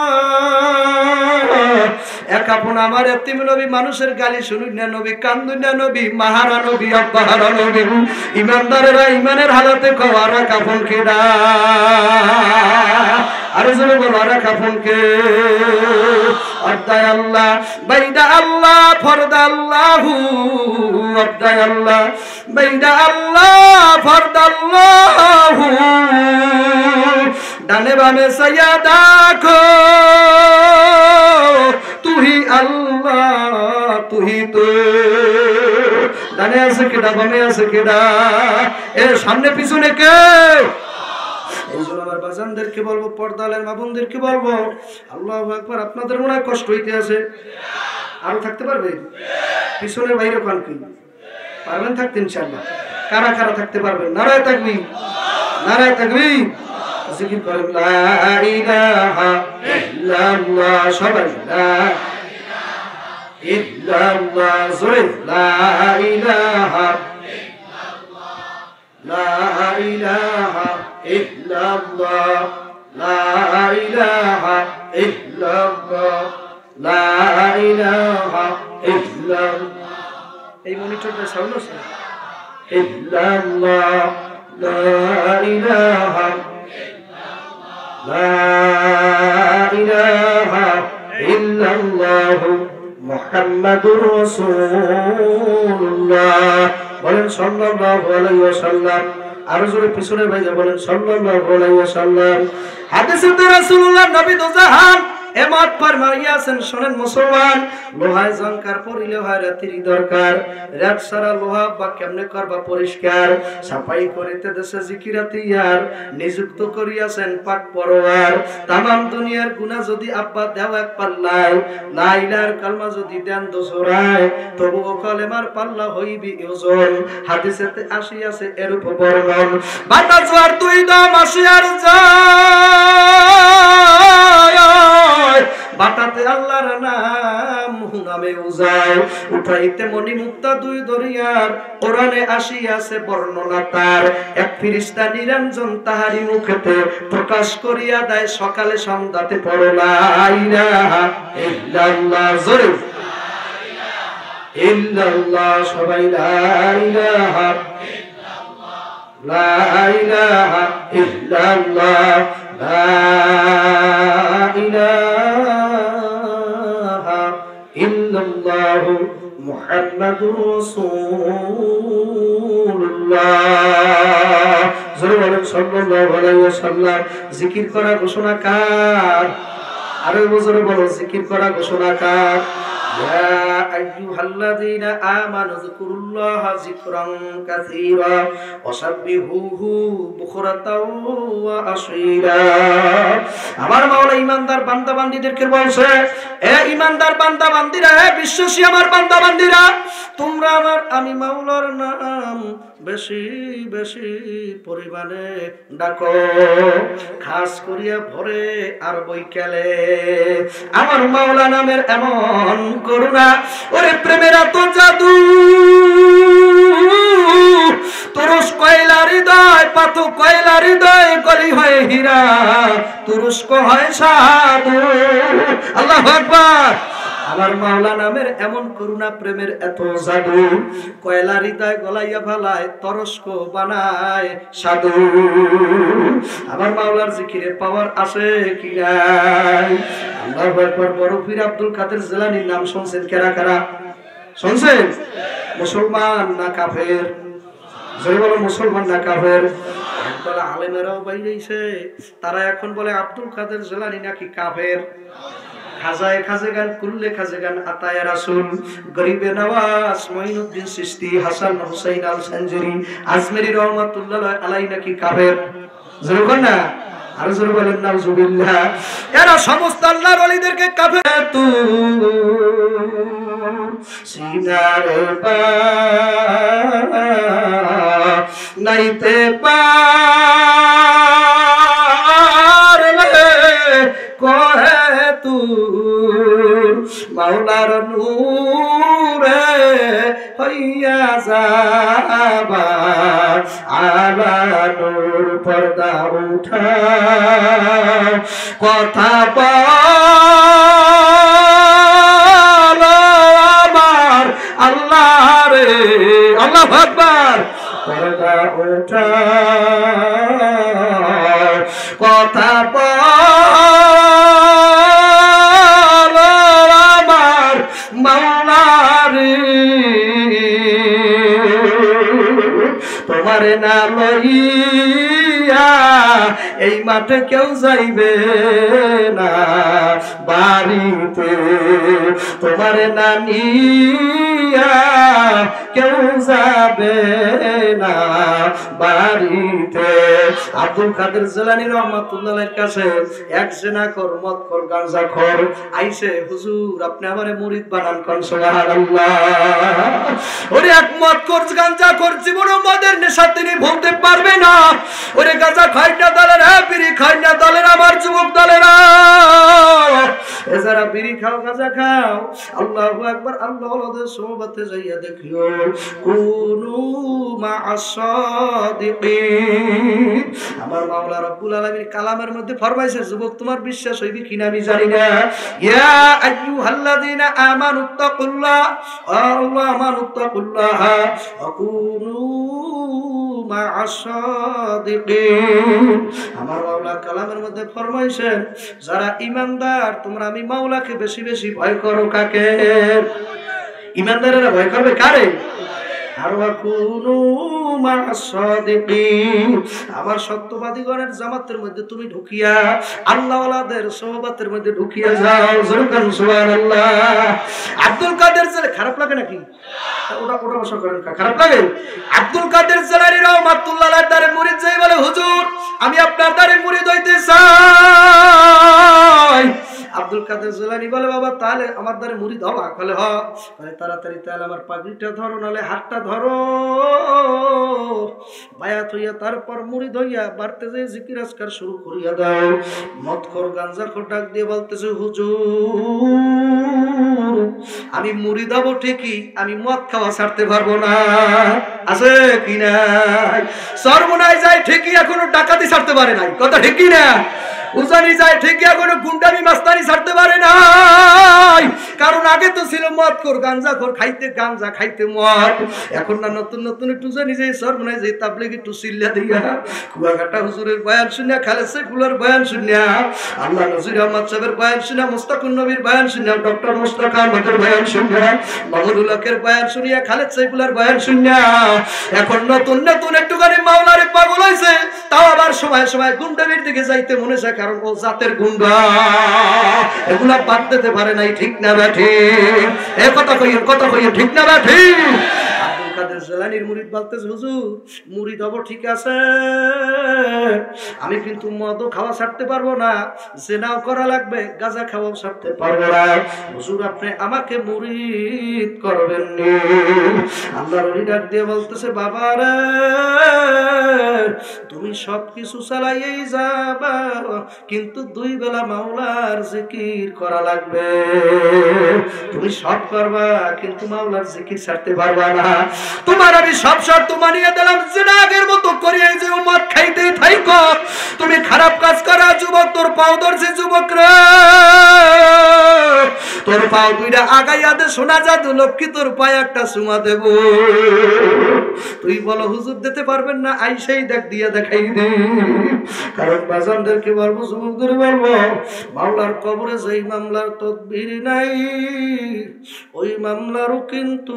এক আপন আমার এতিম নবী মানুষের গালি শুনুন না নবী কান্দুন না নবী মাহারা নবী আব্বাহারা নবী ইমানদারেরা ইমানের হালাতে কওয়ার এক আপন কেডা আরে জোরে বলো আর এক আপন কে আদায় আল্লাহ বাইদা আল্লাহ ফরদা আল্লাহু আদায় আল্লাহ বাইদা আল্লাহ ফরদা আল্লাহু ডানে বামে সাইয়া দেখো তুই আল্লাহ তুই তো ডানে আছে কেডা বামে আছে কেডা এর সামনে পিছনে কে এই জন্য আমার বাজানদেরকে বলবো পর্দালের মা বোনদেরকে বলবো আল্লাহু আকবার আপনাদের মনে হয় কষ্ট হইতে আছে আরো থাকতে পারবে পিছনের বাইরে কোন কি পারবেন থাকতে ইনশাআল্লাহ কারা কারা থাকতে পারবেন নারায়ে তাকবীর জিকির করেন লা ইলাহা ইল্লাল্লাহ সবাই লা ইল্লাল্লাহ জোরে লা ইলাহা লা ইলাহা ইল্লাল্লাহ লা ইলাহা ইল্লাল্লাহ লা ইলাহা ইল্লাল্লাহ এই মনিটরটা সাউন্ড আছে ইল্লাল্লাহ লা ইলাহা লা ইলাহা ইল্লাল্লাহ মুহাম্মাদুর রাসূলুল্লাহ বলেন সাল্লাল্লাহু আলাইহি ওয়াসাল্লাম আর জোরে পিছনে ভাইয়া বলেন সাল্লাল্লাহু আলাইহি ওয়াসাল্লাম হাদিসে রাসূলুল্লাহ নবী দোজাহান এমত ফরমাইয়াছেন শুনেন মুসলমান লোহায় জংকার পরিলে হয় রাতির দরকার রাত সারা লোহা বা কেমনে করবা পরিষ্কার সাফাই করিতে দেশে জিকিরাতি ইয়ার নিযুক্ত করিয়াছেন পাক পরওয়ার तमाम দুনিয়ার গুনাহ যদি আব্বা দেও এক পাল্লায় লা ইলাহার কালমা যদি দেন দোসরায় তবুও কলেমার পাল্লা হইবি ওজন হাদিসেতে আসিয়াছে এরূপ বর্ণন বাতাস আর তুই দাম আসিয়ার যায় বাটাতে আল্লাহর নাম নামে উজায় উঠাইতে মনি মুক্তা দুই দরিয়ার কোরআনে আসিয়াছে বর্ণনা তার এক ফেরেশতা নিরঞ্জন তাহারি মুখেতে প্রকাশ করিয়া দেয় সকালে সন্ধ্যাতে পড়ো লা ইলাহা ইল্লাল্লাহ জোরে ইল্লাল্লাহ সবাই লা ইলাহা লা ইলাহা ইল্লাল্লাহ লা ইলাহা ইল্লাল্লাহ মুহাম্মাদুর রাসূলুল্লাহ জোরে বলেন সাল্লাল্লাহু আলাইহি ওয়াসাল্লাম জিকির করা ঘোষণা কার আরো জোরে বলো জিকির করা ঘোষণা কার يا أيها الذين آمنوا اذكروا الله ذكرا كثيرا وسبحوه بكرة وأصيلا আমার মাওলা ঈমানদার বান্দা বান্দীদেরকে বলছে এ ঈমানদার বান্দা বান্দীরা এ বিশ্বাসী আমার বান্দা বান্দীরা তোমরা আমার আমি মাওলার নাম বেশি বেশি পরিমাণে ডাকো খাস করিয়া ভোরে আর বৈকালে আমার মাওলা নামের এমন করুণা ওরে প্রেমের এত জাদু তুরস্ক কয়লা হৃদয় পাথর কয়লা হৃদয় গলি হয় হীরা তুরস্ক হয় সাধু আল্লাহু আকবার আমার মাওলা নামের এমন করুণা প্রেমের এত জাদু কয়লা হৃদয় গলাইয়া ফেলায় তরস্ক বানায় সাধু আমার মাওলার জিকিরে পাওয়ার আছে কি নাই আল্লাহু আকবার বড় পীর আব্দুল কাদের জিলানীর নাম শুনছেন কারা কারা শুনছেন মুসলমান না কাফের জোরে বলো মুসলমান না কাফের একদল আলেমেরাও বাইরেছে তারা এখন বলে আব্দুল কাদের জিলানী নাকি কাফের খাজায় খাজেগান কুল্লে খাজেগান আতায় রাসূল গরিবে নওয়াজ মঈনুদ্দিন চিশতি হাসান হুসাইন আল সঞ্জুরি আজমেরি রহমাতুল্লাহ আলাইহি নাকি কাফের জোরে কোন না আর জোরে বলেন নাউজুবিল্লাহ এরা সমস্ত আল্লাহর ওলিদেরকে কাফের তু সিনারে পা নাইতে পারলে কহে তুর মাওলার নূরে হইয়া যাবা আলা নূর পর্দা উঠা কথা বল আমার আল্লাহ রে আল্লাহু আকবার পর্দা উঠা কথা বল আমার মাওলা রে তোমার নাম লইয়া এই মাঠে কেউ যাইবে না বাড়িতে তোমার নানিয়া কেউ যাবে না বাড়িতে আব্দুল কাদের জিলানী রহমাতুল্লাহর কাছে এক জেনাখোর মদখোর গাঁজাখোর আইসে হুজুর আপনি আমারে মুরিদ বানান কোন সুবহানাল্লাহ ওরে এক মদখোর গাঁজাখোর জীবনে মদের নেশা তিনি ভুলতে পারবে না ওরে গাঁজা খাই না দলের বিড়ি খাই না দলের আমার যুবক দলেরা এ যারা বিড়ি খাও গাঁজা খাও আল্লাহু আকবার আল্লাহ ওয়ালাদের সোহবতে যাইয়া দেখিও কুনু মা'আস সাদিকিন আমার মাওলা রব্বুল আলামিন কালামের মধ্যে ফরমাইছে যুবক তোমার বিশ্বাস হইবে কিনা আমি জানি না ইয়া আইয়ুহাল্লাযীনা আমানুত্তাকুল্লাহ আল্লাহ আমানুত্তাকুল্লাহ ওয়া কুনু মা'আস সাদিকিন আমার মাওলা কালামের মধ্যে ফরমাইছেন যারা ঈমানদার তোমরা আমি মাওলাকে বেশি বেশি ভয় করো কাকে ঈমানদারেরা ভয় করবে কারে আর ওয়াকুনু মা'আস সাদিকিন আমার সত্যবাদীগণের জামাতের মধ্যে তুমি ঢুকিয়া আল্লাহওয়ালাদের সোহবতের মধ্যে ঢুকিয়া যাও জোরকান সুবহানাল্লাহ আব্দুল কাদের জিলানী খারাপ লাগে নাকি ওটা বসা করেন খারাপ লাগে আব্দুল কাদের জিলানী রহমাতুল্লাহর দ্বারে মুরিদ যাই বলে হুজুর আমি আপনার দ্বারে মুরিদ হইতে চাই আব্দুল কাদের জিলানী বলে বাবা তাহলে আমার দ্বারে মুরিদ হবা বলে হ বলে তাড়াতাড়ি তাহলে আমার পাগড়িটা ধরো নালে হাতটা ধরো বায়াত হইয়া তারপর মুরিদ হইয়া বাড়তে যে জিকির আজকার শুরু করিয়া দাও মদখোর গাঁজাখোর ডাক দিয়ে বলতেছে হুজুর আমি মুরিদ হব ঠিকই আমি মদ খাওয়া ছাড়তে পারবো না আছে কি নাই সর্বনাশ যায় ঠিকই এখনো ডাকাতি ছাড়তে পারে নাই কথা ঠিক কি না উজানি যায় ঠিকই এখনো গুন্ডামি মাস্তানি ছাড়তে পারে নাই কারণ আগে তো ছিল মদখোর গাঁজাখোর খাইতে গাঁজা খাইতে মদ এখন না নতুন নতুন একটু জানি যে সর্বনাশ যে তাবলীগ একটু সিল্লা দিয়া কুয়াকাটা হুজুরের বয়ান শুনিয়া খালেদ সাইফুল্লাহর বয়ান শুনিয়া আল্লাহ নজির আহমদ সাহেবের বয়ান শুনিয়া মুস্তাকুন নবীর বয়ান শুনিয়া ডক্টর মুস্তাক আহমদের বয়ান শুনিয়া মাহমুদুল হকের বয়ান শুনিয়া খালেদ সাইফুল্লাহর বয়ান শুনিয়া এখন নতুন নতুন একটুখানি মাওলারে পাগল হইছে তাও আবার সময় সময় গুন্ডামির দিকে যাইতে মনে চায় কারণ ও জাতের গুন্ডা এগুলা বাদ দিতে পারে নাই ঠিক না ব্যাঠি এ কথা কইয়েন ঠিক না ব্যাঠি আব্দুল কাদের জিলানীর মুরিদ বলতেছে হুজুর মুরিদ হব ঠিক আছে আমি কিন্তু মদও খাওয়া ছাড়তে পারবো না জেনাও করা লাগবে গাঁজা খাওয়াও ছাড়তে পারবো না হুজুর আপনি আমাকে মুরিদ করবেন নি আল্লাহর ওলি ডাক দিয়ে বলতেছে বাবা রে তুমি সবকিছু চালাইয়েই যাবা কিন্তু দুই বেলা মাওলার জিকির করা লাগবে তুমি সব করবা কিন্তু মাওলার জিকির ছাড়তে পারবা না তোমার আমি সব শর্ত মানিয়ে দিলাম জিনাগের মতো করিয়ে যে মদ খাইতেই থাইকো তুমি খারাপ কাজ করা যুবক তোর পাও ধরছে যুবক রে তোর পাও দুইটা আগাইয়া দে সোনা জাদু লক্ষ্মী তোর পায়ে একটা চুমা দেব তুই বলো হুজুর দিতে পারবেন না আইসাই দেখ দিয়া দেখাই দে কারণ বাজানদেরকে বলবো যুবকদের বলবো মাওলার কবরে যেই মামলার তদবির নাই ওই মামলারও কিন্তু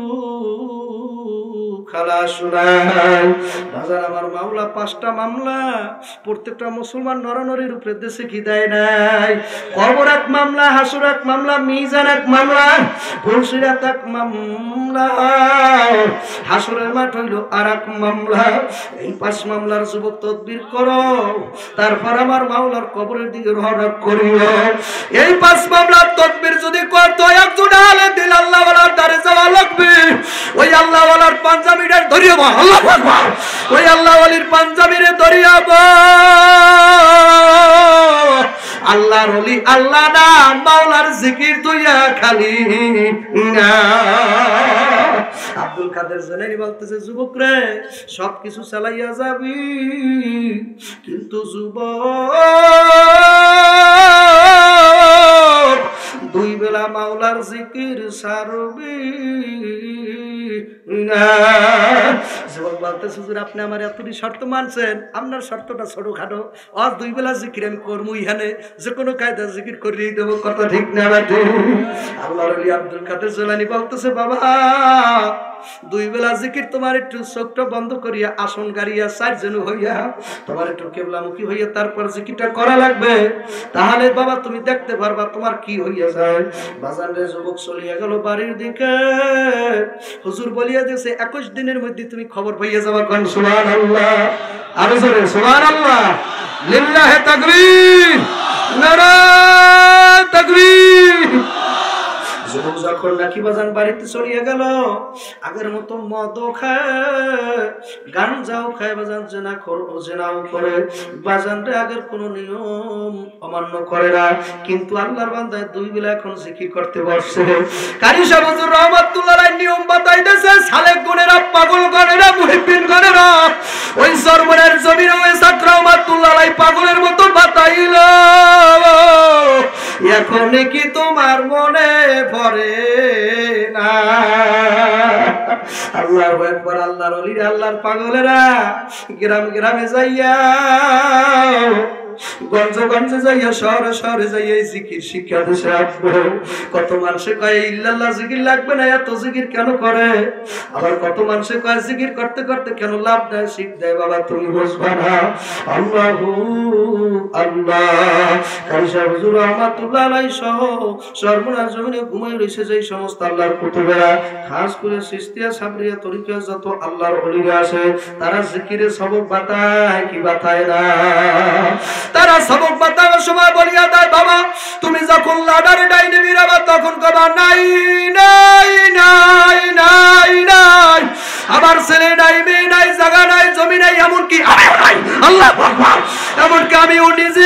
খালাস নাই বাজার আমার মামলা 5টা মামলা প্রত্যেকটা মুসলমান নরনরির উপরে দেশে কি দেয় নাই কবর এক মামলা হাসুর এক মামলা মিজান এক মামলা ফুলসিরাত এক মামলা হাসুরের মাঠ হইল আর এক মামলা এই 5 মামলার যুবক তদবির করো তারপর আমার মাওলার কবরের দিকে রওনা করিও এই 5 মামলার তদবির যদি করতো একজন আলে দিল আল্লাহ ওয়ালার দারে যাওয়া লাগবে ওই আল্লাহ ওয়ালার পাঞ্জাবিটার ধরিয়া বা আল্লাহু আকবার ওই আল্লাহ ওয়ালির পাঞ্জাবিরে ধরিয়া বা আল্লাহর ওলি আল্লাহ না মাওলার জিকির তুইয়া খালি না আব্দুল কাদের জেলানী বলতেছে যুবক রে সবকিছু চালাইয়া যাবি কিন্তু যুবক 2 বেলা মাওলার জিকির সারবি না যুবক বলতেছে হুজুর আপনি আমার এতটি শর্ত মানছেন আপনার শর্তটা ছোটখাটো আর 2 বেলা জিকির আমি করবো ইহানে যে কোনো কায়দা জিকির করিয়ে দেবো কথা ঠিক না আল্লাহর ওলি আব্দুল কাদের জেলানী বলতেছে বাবা 2 বেলা জিকির তোমার একটু চোখটা বন্ধ করিয়া আসন গাড়িয়া 4 জন হইয়া তোমার একটু কেবলামুখী হইয়া তারপর জিকিরটা করা লাগবে তাহলে বাবা তুমি দেখতে পারবা তোমার কি হইয়া যায় বাজারে যুবক চলিয়া গেল বাড়ির দিকে হুজুর বলিয়া দিয়েছে 21 দিনের মধ্যে তুমি খবর পাইয়া যাবা কোন সুবহানাল্লাহ আরো জোরে সুবহানাল্লাহ লিল্লাহি তাকবীর নারায়ে তাকবীর যুবক যখন নাকি বাজান বাড়িতে চলিয়া গেল আগের মতো মদ খায় গাঞ্জাও খায় বাজান জেনাও করে বাজান রে আগের কোনো নিয়ম অমান্য করে না কিন্তু আল্লাহর বান্দায় 2 বেলা এখন জিকির করতে বসছে কারি সাহেব হুজুর রহমাতুল্লাহ আলাইহি নিয়ম বাতাইতেছে সালেক গনেরা পাগল গনেরা মুহিব্বিন গনেরা ওই সরবরের জমিনে ওই ছাত্র রহমাতুল্লাহ আলাইহি পাগলের মতো বাতাইলো এখন কি তোমার মনে পড়ে না আল্লাহু আকবার আল্লাহর ওলিরা আল্লাহর পাগলেরা গ্রামে যাইয়া গঞ্জে গঞ্জে যাইয়া শহরে শহরে যাইয়া জিকির শিক্ষা দেশে আসবো কত মানুষে কয় ইল্লাল্লাহ জিকির লাগবে না এত জিকির কেন করে আবার কত মানুষে কয় জিকির করতে করতে কেন লাভ দেয় শিখ দেয় বাবা তুমি বুঝবা না আল্লাহু আল্লাহ কারি সাহেব হুজুর রহমাতুল্লাহ আলাইহি সহ সর্বনাশ জমিনে ঘুমাই রইছে যেই সমস্ত আল্লাহর কুতুবেরা খাস করে সিস্তিয়া সাবরিয়া তরিকা যত আল্লাহর ওলিরা আছে তারা জিকিরে সবক বাতায় কি বাতায় না তারা সবক বাতানোর সময় বলিয়া দেয় বাবা তুমি যখন লাডারে ডাইনে বিরাবা তখন কবা নাই নাই নাই নাই নাই আমার ছেলে নাই মেয়ে নাই জায়গা নাই জমি নাই এমনকি নাই আল্লাহু আকবার এমনকি আমিও নিজে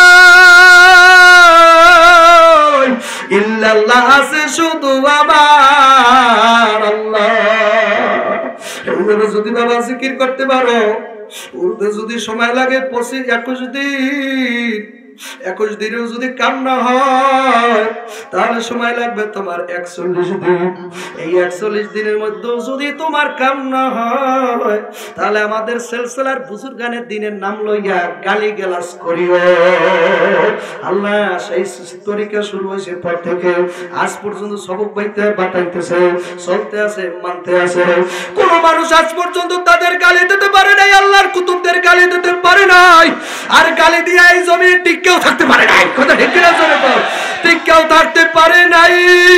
নাই ইল্লাল্লাহ আছে শুধু আমার আল্লাহ এভাবে যদি বাবা জিকির করতে পারো উর্দে যদি সময় লাগে 21 দিন 21 দিনেও যদি কাম না হয় তাহলে সময় লাগবে তোমার 41 দিন এই 41 দিনের মধ্যে যদি তোমার কাম না হয় তাহলে আমাদের সিলসিলার বুজুর্গানের দিনের নাম লইয়া গালিগালাজ করিও আল্লাহ সেই তরিকা শুরু হয়েছে পর থেকে আজ পর্যন্ত সবক বাতাইতেছে চলতে আছে মানতে আছে কোন মানুষ আজ পর্যন্ত তাদের গালি দিতে পারে নাই আল্লাহর কুতুবদের গালি দিতে পারে নাই আর গালি দিয়ে এই জমি টিকেও থাকতে পারে নাই কথা ঠিক না জোরে বল টিকেও থাকতে পারে নাই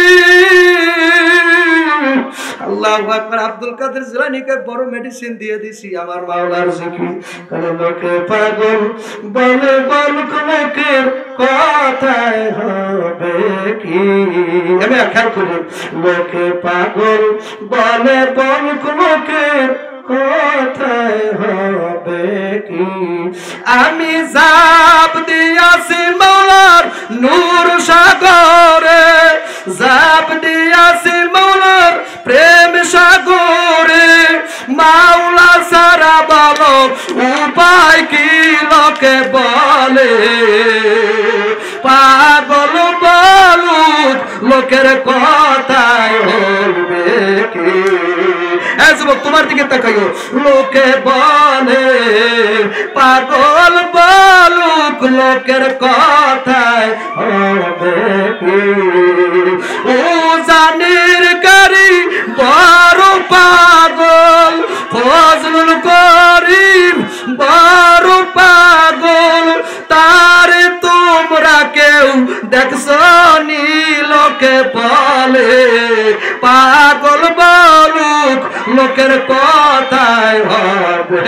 আল্লাহু আকবার আব্দুল কাদের জিলানীকে বড় মেডিসিন দিয়ে দিছি আমার মাওলার জিকির কারণ লোকে পাগল বলে বল লোকের কথায় হবে কি আমি খেয়াল করি লোকে পাগল বলে বল লোকের কথায় হবে কি আমি জাপ দিয়াছি মাওলার নূর সাগরে জাপ দিয়াছি মাওলার প্রেম সাগরে মাওলা সারা বলো উপায় কি লোকে বলে পাগল বলো বালুক লোকের কথায় হবে কি যুবক তোমার দিকে তাকাইও লোকে বলে পাগল বালুক লোকের কথায় হবে কি ও জানির গাড়ি বড় পাগল ফজলুল করিম বড় পাগল তারে তোমরা কেউ দেখছো নি লোকে বলে পাগল বালুক লোকের কথায় হবে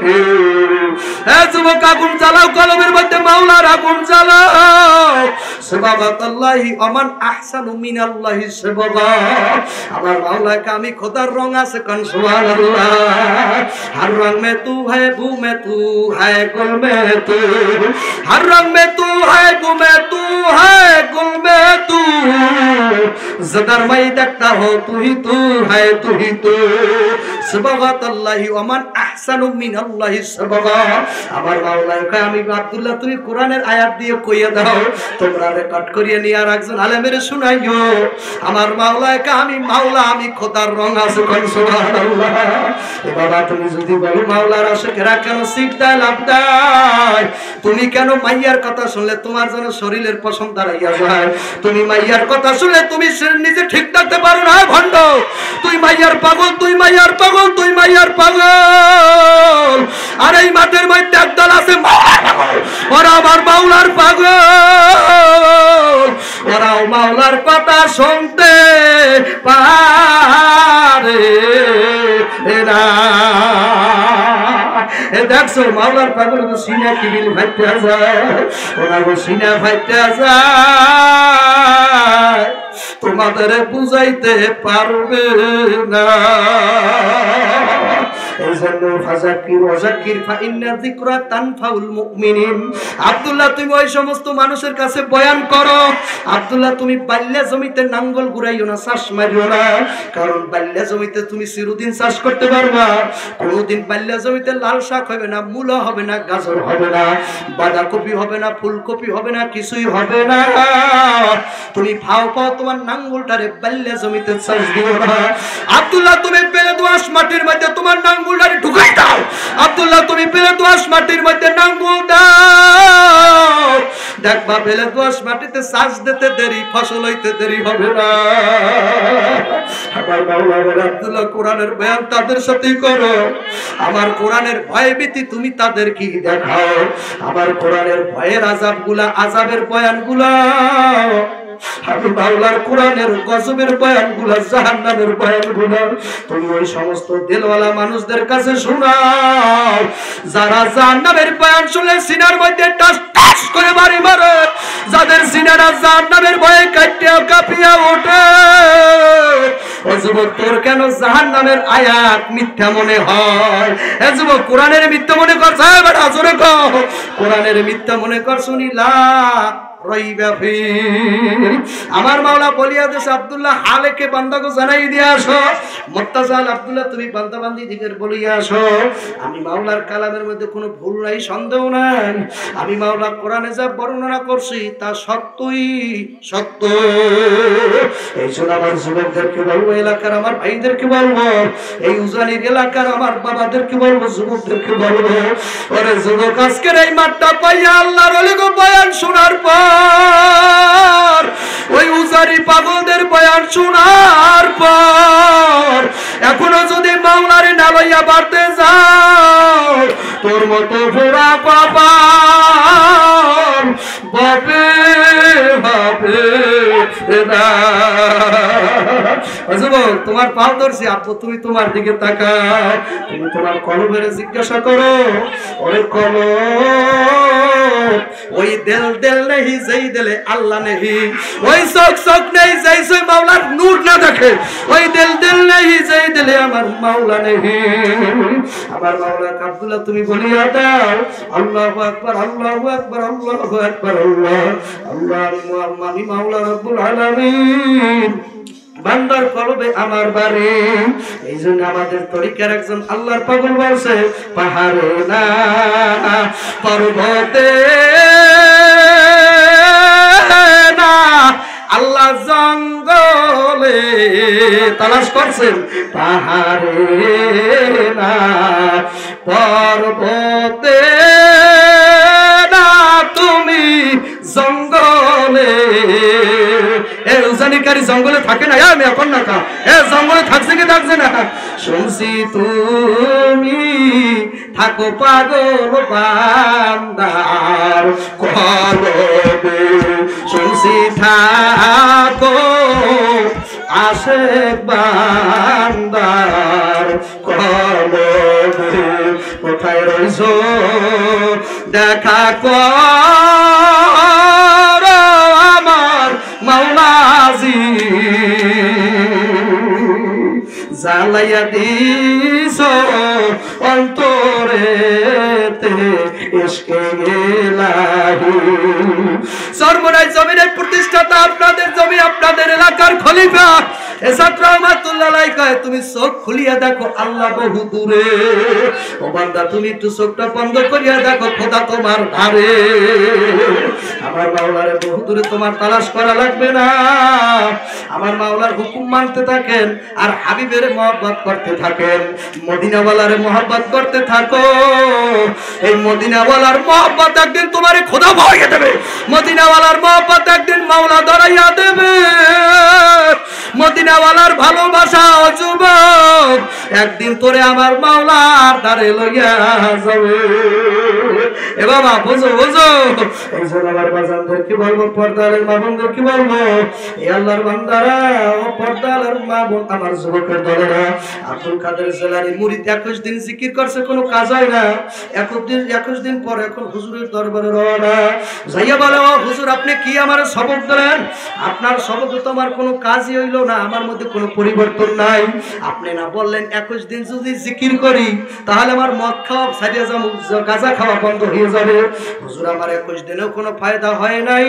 যুবক আগুন জ্বালাও কলমের মধ্যে মাওলার আগুন জ্বালাও সুবহানাল্লাহি ওমান আহসানু মিনাল্লাহি সুবহা আমার মাওলাকে আমি খোদার রং আছে কোন সুবহানাল্লাহ হর রং মে তু है बू में तू है गुल में तू हर रंग में तू है बू में तू है गुल में तू ज़दर मैं देखता हो तू ही तू है तू ही तू सुबहानाल्लाहि व मान अहसानु मिनाल्लाहि सुबहा আমার মাওলাকে আমি আব্দুল্লাহ তুমি কোরআনের আয়াত দিয়ে কইয়া দাও তোমরা রেকর্ড করিয়ে নিয়ে আর একজন আলেমের শুনাইও আমার মাওলাকে আমি মাওলা আমি খোদার রং আছে কোন সুবহানাল্লাহ এ বাবা তুমি যদি বলো মাওলার আশিকেরা কেন সিজদায় লাভ দেয় তুমি কেন মাইয়ার কথা শুনলে তোমার যেন শরীরের পশম দাঁড়াইয়া যায় তুমি মাইয়ার কথা শুনলে তুমি নিজে ঠিক থাকতে পারো না ভণ্ড তুই মাইয়ার পাগল তুই মাইয়ার পাগল তুই মাইয়ার পাগল আর এই মাঠের মধ্যে একদল আছে ওরা আমার মাওলার পাগল ওরাও মাওলার কথা শুনতে পারে না দেখছো মাওলার পাগল সিনা কিবিল ফাইতে যায় ওরা সিনা ফাইতে যায় তোমাদের বুঝাইতে পারবে না আব্দুল্লাহ তুমি ওই সমস্ত মানুষের কাছে বয়ান করো আব্দুল্লাহ তুমি বাল্যা জমিতে নাঙ্গল ঘুরাইও না চাষ মারিও না কারণ বাল্যা জমিতে তুমি চিরদিন চাষ করতে পারবা কোনোদিন বাল্যা জমিতে লাল শাক হবে না মূলা হবে না গাজর হবে না বাঁধাকপি হবে না ফুলকপি হবে না কিছুই হবে না তুমি ফাও পাও তোমার নাঙ্গলটারে বাল্যা জমিতে চাষ দিও না আব্দুল্লাহ তুমি পেলে দোআঁশ মাটির মধ্যে তোমার নাঙ্গলটারে ঢুকাই দাও আব্দুল্লাহ তুমি পেলে দোআঁশ মাটির মধ্যে নাঙ্গল দাও দেখবা পেলে দোআঁশ মাটিতে চাষ দিতে দেরি ফসল হইতে দেরি হবে না আমার মাওলা বলে আব্দুল্লাহ কোরআনের বয়ান তাদের সাথেই করো আমার কোরআনের ভয় ভীতি তুমি তাদের কি দেখাও আমার কোরআনের ভয়ের আযাবগুলা আযাবের বয়ানগুলা আমি মাওলার কোরআনের গজবের বয়ানগুলা জাহান্নামের বয়ানগুলা তুমি ওই সমস্ত দিলওয়ালা মানুষদের কাছে শোনাও যারা জাহান্নামের বয়ান শুনলে সিনার মধ্যে টাস টাস করে বাড়ি মারে যাদের সিনারা জাহান্নামের ভয়ে কাটিয়া কাঁপিয়া ওঠে ও যুবক তোর কেন জাহান্নামের আয়াত মিথ্যা মনে হয় এ যুবক কোরআনের মিথ্যা মনে করছ বেটা জোরে কও কোরআনের মিথ্যা মনে করছ লা আমার মাওলা বলিয়া দেশ আব্দুল্লাহ হালেকে বান্দাকে জানাই দিয়ে আসো মুত্তাজাল আব্দুল্লাহ তুমি বান্দা বান্দি দিকের বলিয়া আসো আমি মাওলার কালামের মধ্যে কোনো ভুল নাই সন্দেহ নাই আমি মাওলা কোরআনে যা বর্ণনা করছি তা সত্যই সত্য এই জন্য আমার যুবকদেরকে বলবো এলাকার আমার ভাইদেরকে বলবো এই উজানির এলাকার আমার বাবাদেরকে বলবো যুবকদেরকে বলবো ওরে যুবক আজকের এই মাঠটা পাইয়া আল্লাহর ওলিগো বয়ান শোনার পর ওই উজারি পাগলদের বয়ান শোনার পর এখনো যদি মাওলারে না লইয়া বাড়তে যাও তোর মতো ভোরা কপাল বাপে বাপে না তোমার পাও ধরছি আব্বু তুমি তোমার দিকে তাকাও তুমি তোমার কলমের জিজ্ঞাসা করো ওরে কলম ওই দিল দিল নেই যেই দিলে আল্লাহ নেই ওই চোখ চোখ নেই যেই সই মাওলার নূর না দেখে ওই দিল দিল নেই যেই দিলে আমার মাওলা নেই আমার মাওলা আব্দুল্লাহ তুমি বলিয়া দাও আল্লাহু আকবার আল্লাহু আকবার আল্লাহু আকবার আল্লাহ আল্লাহ আমি মাওলা রব্বুল আলামিন বান্দার কলবে আমার বাড়ি এই জন্য আমাদের তরিকার একজন আল্লাহর পাগল বলছে পাহাড়ে না পর্বতে না আল্লাহ জঙ্গলে তালাশ করছেন, পাহাড়ে না পর্বতে না তুমি জঙ্গলে। এ উজানিকারী জঙ্গলে থাকে না, আমি এখন না কা এ জঙ্গলে থাকছে কি থাকছে না? শুনছি তুমি থাকো পাগল বান্দার কলবে, শুনছি থাকো আশেক বান্দার কলবে। কোথায় রইছো দেখা কর আমার মাওলাজি, জ্বালাইয়া দিছ অন্তরেতে ইশকে ইলাহি। সর্বরাই জমিনের প্রতিষ্ঠাতা আপনাদের জমি, আপনাদের এলাকার খলিফা এসাদ রহমাতুল্লাহ আলাইহি কয়, তুমি চোখ খুলিয়া দেখো আল্লাহ বহু দূরে। ও বান্দা তুমি একটু চোখটা বন্ধ করিয়া দেখো খোদা তোমার ধারে। আমার মাওলারে বহু দূরে তোমার তালাশ করা লাগবে না। আমার মাওলার হুকুম মানতে থাকেন আর হাবিবের মহব্বত করতে থাকেন, মদিনাওয়ালার মহব্বত করতে থাকো। এই মদিনাওয়ালার মহব্বত একদিন তোমারে খোদা ভরিয়ে দেবে, মদিনাওয়ালার মহব্বত একদিন মাওলা ধরাইয়া দেবে। মদিনাওয়ালার ভালোবাসা যুবক একদিন তোরে আমার মাওলার দ্বারে লইয়া যাবে। এ বাবা বুঝো বুঝো, এই জন্য আমার বাজানদের কি বলবো, পর্দালের মা বোনদের কি বলবো, এই আল্লাহর বান্দারা ও পর্দালের মা বোন, আমার যুবকের দলেরা, আব্দুল কাদের জিলানী মুরিদ 21 দিন জিকির করছে, কোনো কাজ হয় না। 21 দিন পর এখন হুজুরের দরবারে রওনা, যাইয়া বলে, ও হুজুর আপনি কি আমার সবক দিলেন? আপনার সবক তো আমার কোনো কাজই হইল না, আমার মধ্যে কোনো পরিবর্তন নাই। আপনি না বললেন 21 দিন যদি জিকির করি তাহলে আমার মদ খাওয়া ছাড়িয়ে যাবো, গাঁজা খাওয়া বন্ধ হয়ে যাবে। হুজুর আমার 21 দিনেও কোনো ফায়দা হয় নাই,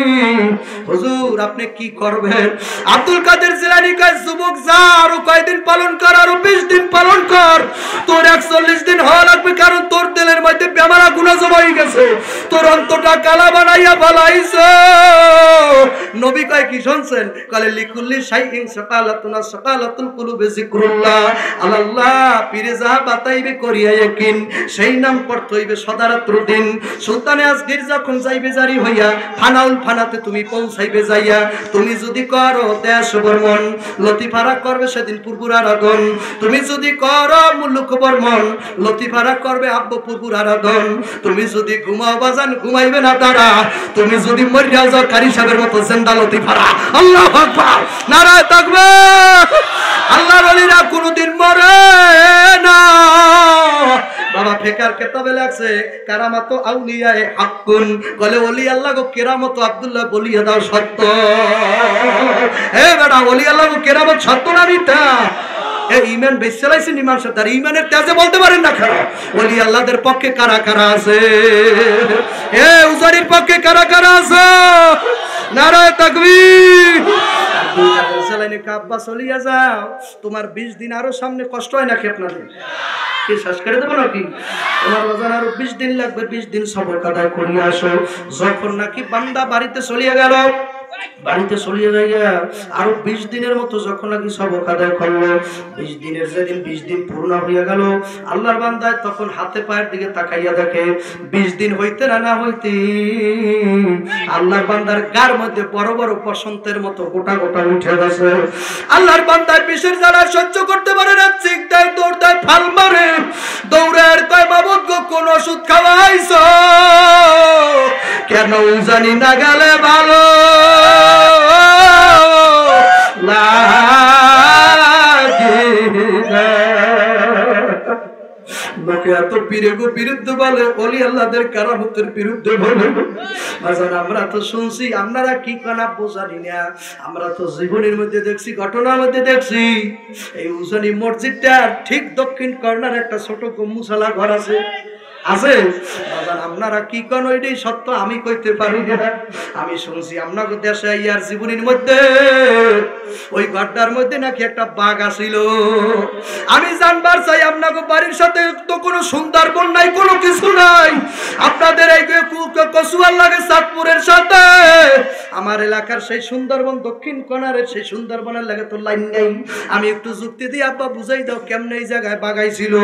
হুজুর আপনি কি করবেন? আব্দুল কাদের জিলানী কয়, যুবক যা আরো কয়দিন পালন কর, আরো 20 দিন পালন কর, তোর 41 দিন হওয়া লাগবে, কারণ তোর দিলের মধ্যে বেমারা গুনাহ জমা হয়ে গেছে, তোর অন্তরটা কালা বানাইয়া ফলাইছো। নবী কয় কি শুনছেন? কলে লিকুল্লি শাইইন সাকালাতুনা সাকালাতুল কুলুবি যিকরুল্লাহ, আল্লাহ পীরে যাহা বাতাইবে করিয়া ইয়াকিন, সেই নাম পড়তে হইবে সদারাত্র দিন। সুলতানে আজগীর যখন যাইবে জারি হইয়া ফানাউল ফানাতে তুমি পৌঁছাইবে যাইয়া, তুমি যদি করো দেশ বর্মন, লতিফারা করবে সেদিন পূর্বুর আরাধন, তুমি যদি করো মুলুক বর্মন, লতিফারা করবে আব্ব পূর্বুর আরাধন, তুমি যদি ঘুমাও বাজান ঘুমাইবে না তারা, তুমি যদি মরিয়া যাও কারি সাহেবের মতো জিন্দা লতিফারা। আল্লাহু আকবার, নারায়ে তাকবীর। আল্লাহর ওলিরা কোনদিন মরে না। বাবা ফেকার কিতাবে লেখছে কারামাত আউলিয়ায়ে হাক্কুন, বলে ওলি আল্লাহ গো কেরামত আব্দুল্লাহ বলিয়া দাও সত্য। হে বেটা ওলি আল্লাহ গো কেরামত সত্য না মিথ্যা? এই ঈমান বেচলাইছেন ইমাম সাহেব, তার ঈমানের তেজে বলতে পারেন না কেন? ওলি আল্লাহদের পক্ষে কারা কারা আছে? এ উজারির পক্ষে কারা কারা আছে? নারায়ে তাকবীর। আব্দুল কাদের জিলানী কাব্বা চলিয়া যাও, তোমার 20 দিন আরো সামনে কষ্ট হয় নাকি আপনাদের? কি শেষ করে দেবো নাকি? তোমার বাজান আরো 20 দিন লাগবে, 20 দিন সবর কাদায় করিয়া আসো। যখন নাকি বান্দা বাড়িতে চলিয়া গেল, বাড়িতে চলিয়ে যাইয়া আরো 20 দিনের মতো যখন নাকি সবর কাদায় করলো, 20 দিনের যেদিন 20 দিন পূর্ণ হইয়া গেল, আল্লাহর বান্দায় তখন হাতে পায়ের দিকে তাকাইয়া দেখে 20 দিন হইতে না হইতে আল্লাহর বান্দার গার মধ্যে বড় বড় বসন্তের মতো গোটা গোটা উঠে গেছে। আল্লাহর বান্দার বিষের জ্বালা সহ্য করতে পারে না, চিক দেয়, দৌড় দেয়, ফাল মারে, দৌড়ার কয় বাবদ গো কোন ওষুধ খাওয়াইছো? কেন জানি না গেলে ভালো লোকে এত পীরের বিরুদ্ধে বলে, ওলি আল্লাহদের কারামতের বিরুদ্ধে বলে। আমরা তো শুনছি, আপনারা কি কানা বোঝানি না, আমরা তো জীবনের মধ্যে দেখছি, ঘটনার মধ্যে দেখছি। এই উজানি মসজিদটার ঠিক দক্ষিণ কর্নার একটা ছোট মুসালা ঘর আছে, আছে বাজান আপনারা কি কোন ওইটাই সত্য আমি কইতে পারি না আমি শুনছি আপনাদের দেশে ইয়ার জীবনের মধ্যে ওই গড্ডার মধ্যে নাকি একটা বাঘ আসিল আমি জানবার চাই আপনাদের বাড়ির সাথে তো কোনো সুন্দরবন নাই কোনো কিছু নাই আপনাদের এই কচুয়ার লাগে চাঁদপুরের সাথে আমার এলাকার সেই সুন্দরবন দক্ষিণ কোণারের সেই সুন্দরবনের লাগে তো লাইন নেই আমি একটু যুক্তি দিয়ে আব্বা বুঝাই দাও কেমনে এই জায়গায় বাগাইছিল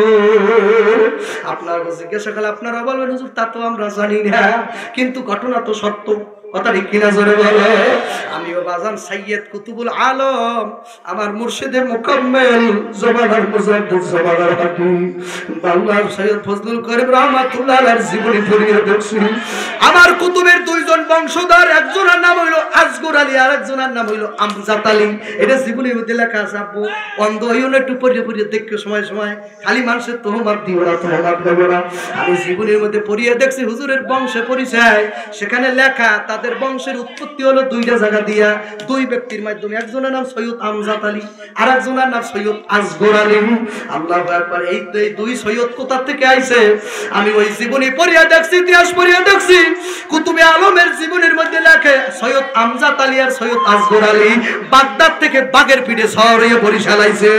আপনার জিজ্ঞাসা করলে আপনারা বলবেন হুজুর তা তো আমরা জানি না কিন্তু ঘটনা তো সত্য কথা ঠিক কিনা জোরে বলে আমিও বাজান সৈয়দ কুতুবুল আলম আমার মুর্শিদে মুকাম্মেল জমানার মুজাদ্দিদ জমানার হাকিম বাংলার সৈয়দ ফজলুল করিম রাহমাতুল্লাহ আলাইহির জীবনী পড়িয়ে দেখছি আমার কুতুবের দুইজন বংশধর একজনের নাম হইল আসগর আলী আর একজনের নাম হইল আমজাদ আলী এটা জীবনীর মধ্যে লেখা আছে আব্বু অন্ধ হইও না একটু পড়িয়ে পড়িয়ে দেখো সময় সময় খালি মানুষের তোহমাত দিও না তোহমাত দেবো না আমি জীবনীর মধ্যে পড়িয়ে দেখছি হুজুরের বংশে পরিচয় সেখানে লেখা তাদের বংশের উৎপত্তি হলো দুইটা জায়গা দিয়া দুই ব্যক্তির মাধ্যমে একজনের নাম সৈয়দ আমজাদ আলী আর একজনের নাম সৈয়দ আসগর আলী আল্লাহু আকবার এই দুই সৈয়দ কোথা থেকে আইছে আমি ওই জীবনী পড়িয়ে দেখছি ইতিহাস পড়িয়ে দেখছি কুতুবে আলমের জীবনের মধ্যে লেখে সৈয়দ আমজাদ আলী আর সৈয়দ আসগর আলী বাগদাদ থেকে বাগের পিঠে শহরে বরিশাল আইছে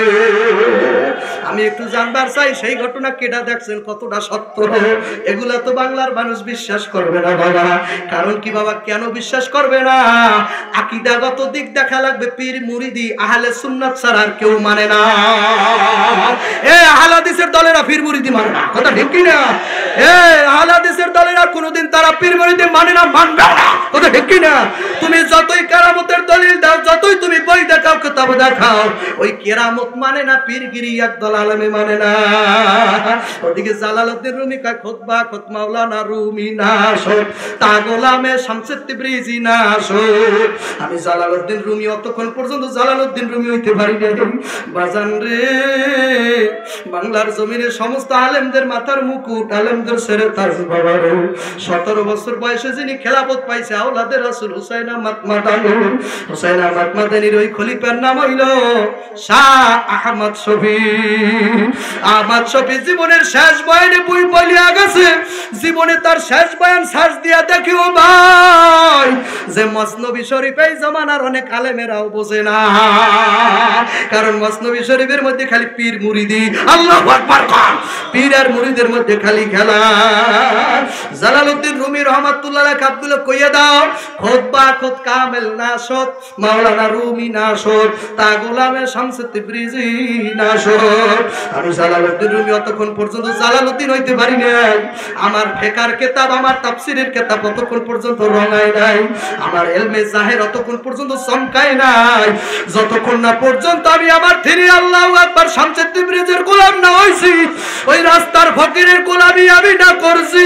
আমি একটু জানবার চাই সেই ঘটনা কেডা দেখছেন কতটা সত্য এগুলা তো বাংলার মানুষ বিশ্বাস করবে না বাবা কারণ কি বাবা কেন বিশ্বাস করবে না আকীদাগত দিক দেখা লাগবে পীর মুরিদি আহলে সুন্নাত ছাড়া আর কেউ মানে না এই আহলে হাদিসের দলেরা পীর মুরিদি মানে না কথা ঠিক কি না এই আহলে হাদিসের দলেরা কোনোদিন তারা পীর মুরিদি মানে না মানবে না কথা ঠিক কি না তুমি যতই কেরামতের দলিল দাও যতই তুমি বই দেখাও কিতাব দেখাও ওই কেরামত মানে না পীরগিরি একদল আলেমে মানে না ওদিকে জালালউদ্দিন রুমি কয় খুতবা খুত মাওলানা রুমি নাশর তা গোলামে শামসুদ তিবরিজি নাশর আমি জালালউদ্দিন রুমি অতক্ষণ পর্যন্ত জালালউদ্দিন রুমি হইতে পারি না বাজান রে বাংলার জমিনে সমস্ত আলেমদের মাথার মুকুট আলেমদের সেরে তাজ বাবা রে 17 বছর বয়সে যিনি খেলাফত পাইছে আওলাদের রাসূল হুসাইন আহমদ মাদানী হুসাইন আহমদ মাদানীর ওই খলিফার নাম হইল শাহ আহমদ শফি আহমদ শফি জীবনের শেষ বয়ানে বই বলিয়া গেছে জীবনে তার শেষ বয়ান শ্বাস দিয়া দেখিও ভাই যে মসনবী শরীফ এই জামানার অনেক আলেমেরাও বোঝে না কারণ মসনবী শরীফের মধ্যে খালি পীর মুরিদি আল্লাহু আকবার কর পীর আর মুরিদের মধ্যে খালি খেলা জালালউদ্দিন রুমি রহমাতুল্লাহ আলাইহি আব্দুল কইয়া দাও খুতবা খুত কামেল নাশত মাওলানা রুমি নাশত তা গোলামে শামসুদ তিবরিজি নাশত আমি জালালউদ্দিন রুমি অতক্ষণ পর্যন্ত জালালউদ্দিন হইতে পারি নাই আমার ফিকার কিতাব আমার তাফসীরের কিতাব অতক্ষণ পর্যন্ত রঙায় নাই আমার ইলমে জাহির অতক্ষণ পর্যন্ত চমকায় নাই যতক্ষণ না পর্যন্ত আমি আমার থিরি আল্লাহু আকবার শামসুদ তিবরিজির গোলাম না হইছি ওই রাস্তার ফকিরের গোলামি আমি না করছি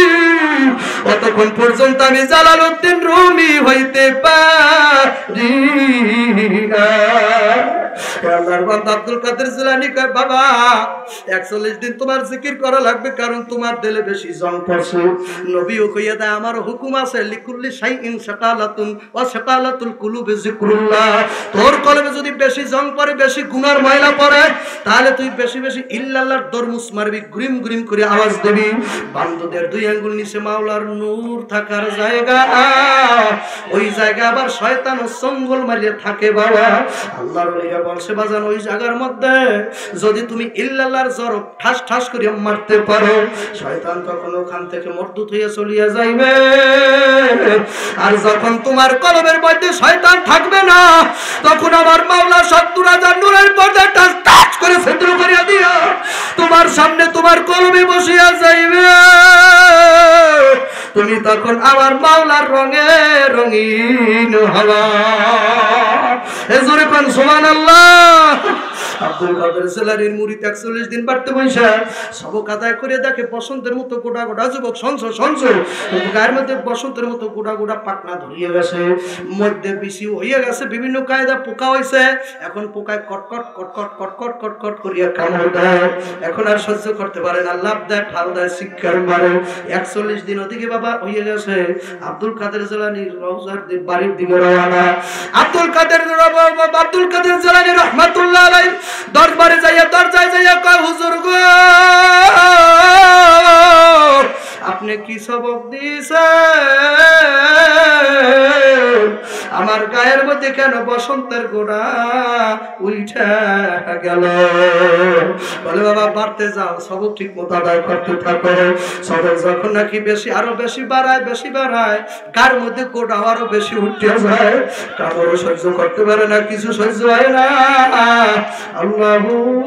অতক্ষণ পর্যন্ত আমি জালালউদ্দিন রুমি হইতে পারি না আল্লাহর বান্দা আব্দুল কাদের জিলানী কয় বাবা 41 দিন তোমার জিকির করা লাগবে কারণ তোমার দিলে বেশি জং পড়ছে নবীও কইয়া দেয় আমার হুকুম আছে লিকুল্লি শাইইন শাকালাতুন ওয়া শাকালাতুল কুলুবি যিকরুল্লাহ তোর কলবে যদি বেশি জং পড়ে বেশি গুনার ময়লা পড়ে তাহলে তুই বেশি বেশি ইল্লাল্লাহর দরমুস মারবি গ্রিম গ্রিম করে আওয়াজ দিবি বান্দুদের দুই আঙ্গুল নিচে মাওলার নূর থাকার জায়গা ওই জায়গা আবার শয়তান ও সঙ্গল মারিয়ে থাকে বাবা আল্লাহর ওলিরা বলছে বাজান ওই জায়গার মধ্যে যদি তুমি ইল্লাল্লাহর জরব ঠাস ঠাস করে মারতে পারো শয়তান তখন ওখান থেকে মরদুত হয়ে চলিয়া যাইবে আর যখন তোমার কলবের মধ্যে শয়তান থাকবে না তখন আমার মাওলা ৭০,০০০ নূরের পর্দা টাচ টাচ করে ছিদ্র করিয়া দিয়া তোমার সামনে তোমার কলবে বসিয়া যাইবে তুমি তখন আমার মাওলার রঙে রঙিন হবা এজোরে কোন সুবহানাল্লাহ আব্দুল কাদের জিলানীর মুরিদ 41 দিন বাড়তে বইসা সবক আদায় করে দেখে বসন্তের মতো গোটা গোটা যুবক সঞ্চ গায়ের মধ্যে বসন্তের মতো গোটা গোটা পাকনা ধরিয়ে গেছে মধ্যে বেশি হইয়া গেছে বিভিন্ন কায়দা পোকা হইছে এখন পোকায় কটকট কটকট কটকট কটকট করিয়া কামড় দেয় এখন আর সহ্য করতে পারে না লাভ দেয় ঠাল দেয় শিক্ষার মারে 41 দিন ওদিকে বাবা হইয়া গেছে আব্দুল কাদের জিলানীর রওজার বাড়ির দিকে রওনা আব্দুল কাদের জিলানী রাহমাতুল্লাহ আলাইহি দরবারে যাইয়া দরজায় যাইয়া কয় হুজুর গো আপনি কি সবক দিয়েছে আমার গায়ের মধ্যে কেন বসন্তের গোড়া উল্টা গেল বলে বাবা বাড়তে যাও সবক ঠিক মতো আদায় করতে থাকো সবক যখন নাকি বেশি আরো বেশি বাড়ায় কার মধ্যে গোড়া আরো বেশি উঠতে যায় কারো সহ্য করতে পারে না কিছু সহ্য হয় না আল্লাহ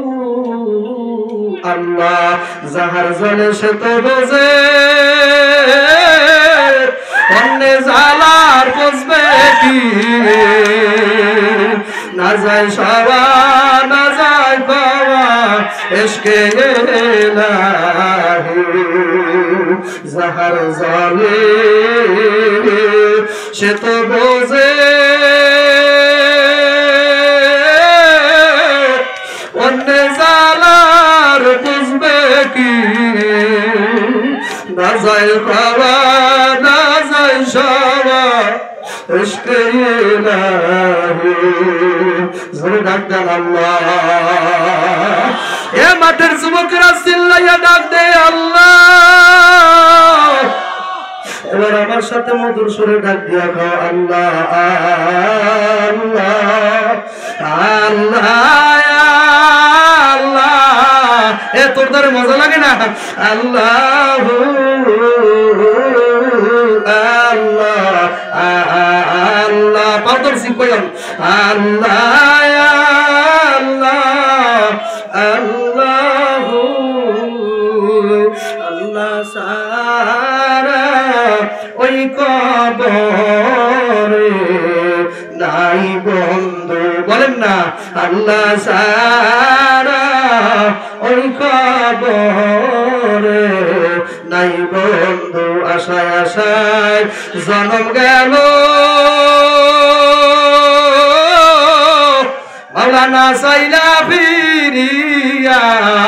আল্লাহ যাহার জলে সে তো বোঝে অন্য জালার বুঝবে কি না যায় সবা না যায় পাওয়া এসকে এলাহি যাহার জলে সে তো বোঝে অন্য জালার বুঝবে কি না যায় পাওয়া না যায় সবা এসকে এলাহি জোরে ডাক দেন আল্লাহ এ মাঠের যুবকরা চিল্লাইয়া ডাক দে আল্লাহ এবার আমার সাথে মধুর সুরে ডাক দিয়া খাও আল্লাহ আল্লাহ আল্লাহ আল্লাহ এ তোর দ্বারা মজা লাগে না আল্লাহ আল্লাহ আল্লাহ পাউডার সিকোয়ন আল্লাহ আল্লাহ আল্লাহ আল্লাহ সারা ওই কবরে নাই বন্ধু বলেন না আল্লাহ সারা ওই কবরে নাই বন্ধু আশায় আশায় জন্ম গেল মাওলানা সাইলা ফিরিয়া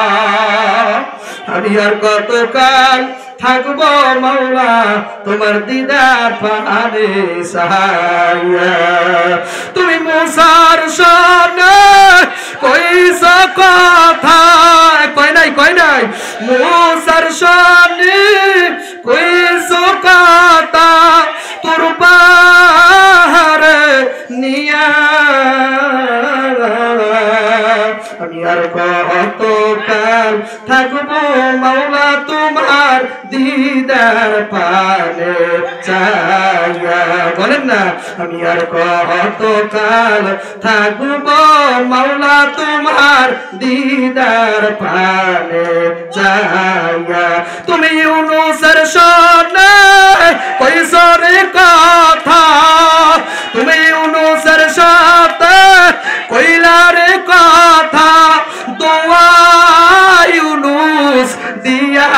আমি আর কতকাল থাকবো মাওলা তোমার দিদার পানে সাহায়া তুমি মুসার সামনে কইছ কথা কই নাই মুসার সামনে কইছ কথা তোর পাহাড়ে নিয়া আমি আর কতকাল থাকবো মাওলা তোমার দিদার পানে চাইয়া বলেন না আমি আর কতকাল থাকবো মাওলা তোমার দিদার পানে চাইয়া তুমি ইউনুসের সামনে কইছো রে কথা তুমি ইউনুসের সাথে কইলা রে কথা দোয়া ইউনুস দিয়া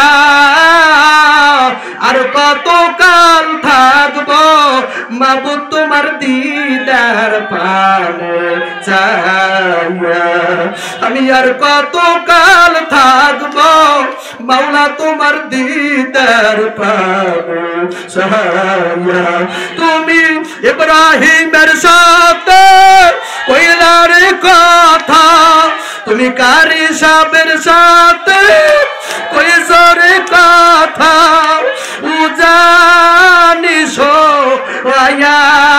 আর কতকাল থাকবো মাবুদ তোমার দিদার পানে চাইয়া আমি আর কতকাল থাকবো মাওলা তোমার দিদার পানে চাইয়া তুমি ইব্রাহিমের সাথে কইলা রে কথা তুমি কারি সাহেবের সাথে কইছো রে কথা উজানিসো আয়া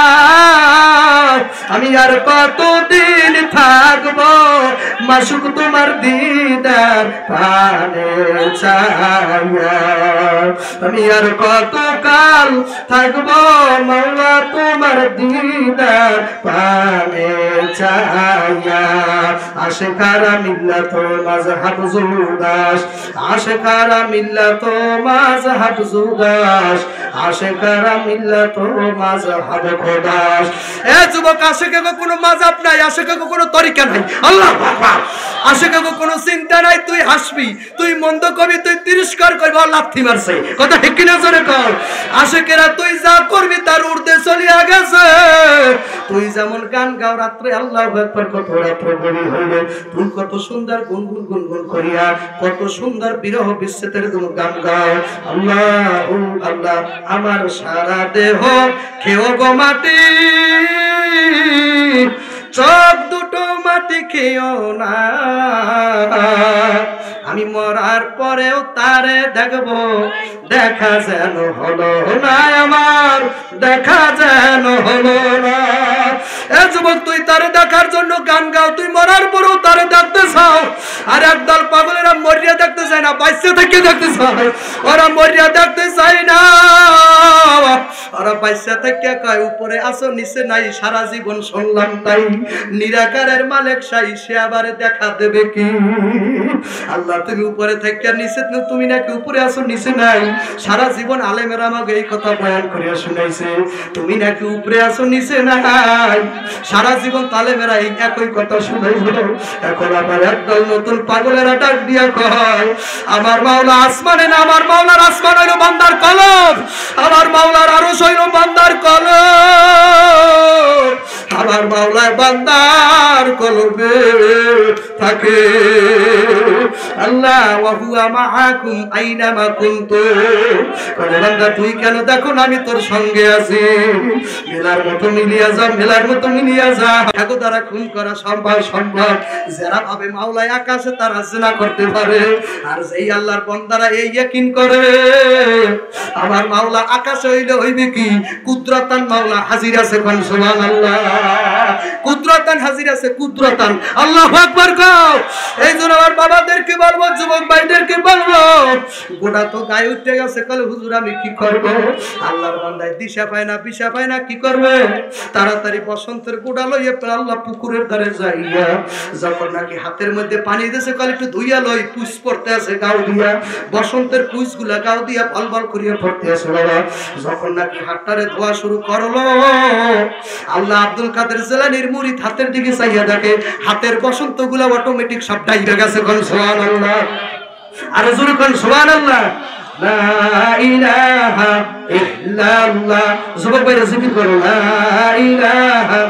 আমি আর কতদিন থাকবো মাসুক তোমার দিদার পানে চাইয়া আমি আর কতকাল থাকবো মাওলা তোমার দিদার পানে চাইয়া আশিকারা মিল্লাত মাযহাব জুদাস আশিকারা মিল্লাত মাযহাব জুদাস আশিকারা মিল্লাত মাযহাব খোদাস এ যুবক আশিকে কোনো মাযহাব নাই আশিকে কোনো তরিকা নাই আল্লাহু আকবার আশিকে কোনো চিন্তা নাই তুই হাসবি তুই মন্দ কবি তুই তিরস্কার করবি লাথি মারছে কথা ঠিক কিনা জোরে কর আশিকেরা তুই যা করবি তার ঊর্ধ্বে চলিয়া গেছে তুই যেমন গান গাও রাত্রে আল্লাহু আকবার কত রাত্রে বলি হইল তুই কত সুন্দর গুনগুন গুনগুন করিয়া কত সুন্দর বিরহ বিচ্ছেদের গান গাও আল্লাহ ও আল্লাহ আমার সারা দেহ খেও গো মাটি চোখ দুটো মাটি খেও না আমি মরার পর পরেও তারে দেখবো, দেখা যেন হলো না আমার, দেখা যেন হলো না। এ যুবক, তুই তারে দেখার জন্য গান গাও, তুই মরার পরেও তারে দেখতে চাও। আর একদল পাগলেরা মরিয়া দেখতে চায় না, বাইসে থেকে দেখতে চায়। ওরা মরিয়া দেখতে চায় না, ওরা বাইসে থেকে কয় উপরে আসো নিচে নাই, সারা জীবন শুনলাম তাই। নিরাকারের মালিক সাই, সে আবার দেখা দেবে কি? আল্লাহ তুমি উপরে থেকে নিচে, তুমি নাকি উপরে আসো নিচে নাই। সারা জীবন আলেমেরা আমাকে এই কথা বয়ান করিয়া শুনাইছে, তুমি নাকি উপরে আসো নিচে নাই। সারা জীবন তালেমেরা এই একই কথা শুনাইল। এখন আবার একদল নতুন পাগলেরা ডাক দিয়া কয়, আমার মাওলা আসমানে না, আমার মাওলার আসমান হইল বান্দার কলব, আমার মাওলার আরশ হইল বান্দার কলব, আমার মাওলার বান্দার কলবে থাকে। আল্লাহ ওয়া হুয়া মাআকুম আইনামা কুনতুম, কোন বান্দা তুই কেন দেখো না আমি তোর সঙ্গে আছি। মেলার মতো মিলিয়া যা, মেলার মতো মিলিয়া যা। এখন তারা খুন করা সম্ভব সম্ভব, যারা ভাবে মাওলা আকাশে তারা জিনা করতে পারে, আর যেই আল্লাহর বান্দারা এই ইয়াকিন করে আমার মাওলা আকাশে হইলে হইবে কি, কুদরতান মাওলা হাজির আছে। কোন সুবহানাল্লাহ, কুদরতান হাজির আছে, কুদরতান। আল্লাহু আকবার কও। এই জন্য আমার বাবাদেরকে বলবো, যুবক ভাইদেরকে বলবো, গোটা তো গায়ে উঠে গেছে, কলে হুজুর আমি কি করব? আল্লাহর বান্দায় দিশা পায় না, পিশা পায় না, কি করবে? তাড়াতাড়ি বসন্তের গোড়া লইয়া আল্লাহ পুকুরের ধারে যাইয়া, যখন নাকি হাতের মধ্যে পানি দিয়েছে, কলে একটু ধুইয়া লই, পুষ পড়তে আছে গাও দিয়া, বসন্তের পুষ গুলা গাও দিয়া বল বল করিয়া পড়তে আছে বাবা। যখন নাকি হাতটারে ধোয়া শুরু করলো, আল্লাহ আব্দুল কাদের জিলানীর মুরিদ হাতের দিকে চাইয়া দেখে, হাতের বসন্ত গুলা অটোমেটিক সব ডাইবে গেছে। কোন সুবহানাল্লাহ, আর জোরে কোন সুবহানাল্লাহ। লা ইলাহা ইল্লাল্লাহ। যুবক ভাইরা জিকির করো, লা ইলাহা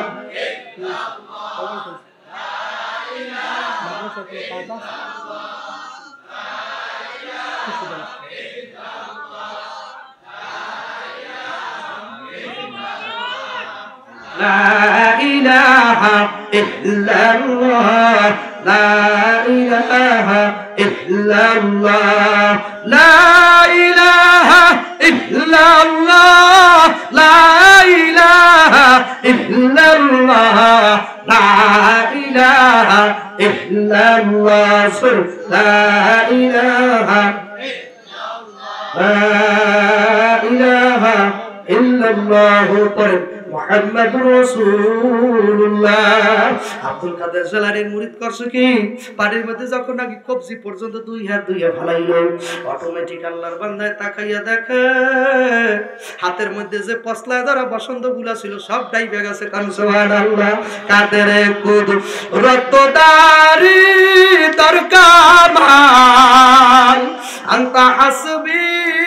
لا إله إلا الله لا إله إلا الله لا إله إلا الله لا إله إلا الله لا إله إلا الله لا إله إلا الله মুহাম্মাদুর রাসূলুল্লাহ। আব্দুল কাদের জিলানীর মুরিদ করছে কি, পানির মধ্যে যখন নাকি কবজি পর্যন্ত দুই হাত দুইয়া ফেলাইলো, অটোমেটিক আল্লাহর বান্দায় তাকাইয়া দেখে হাতের মধ্যে যে পছলায় ধরা বসন্ত গুলা ছিল সব ডাইবে গেছে। কান সুবহানাল্লাহ। কাদের কুদরতদারি তোর কামাল, আনতা হাসবি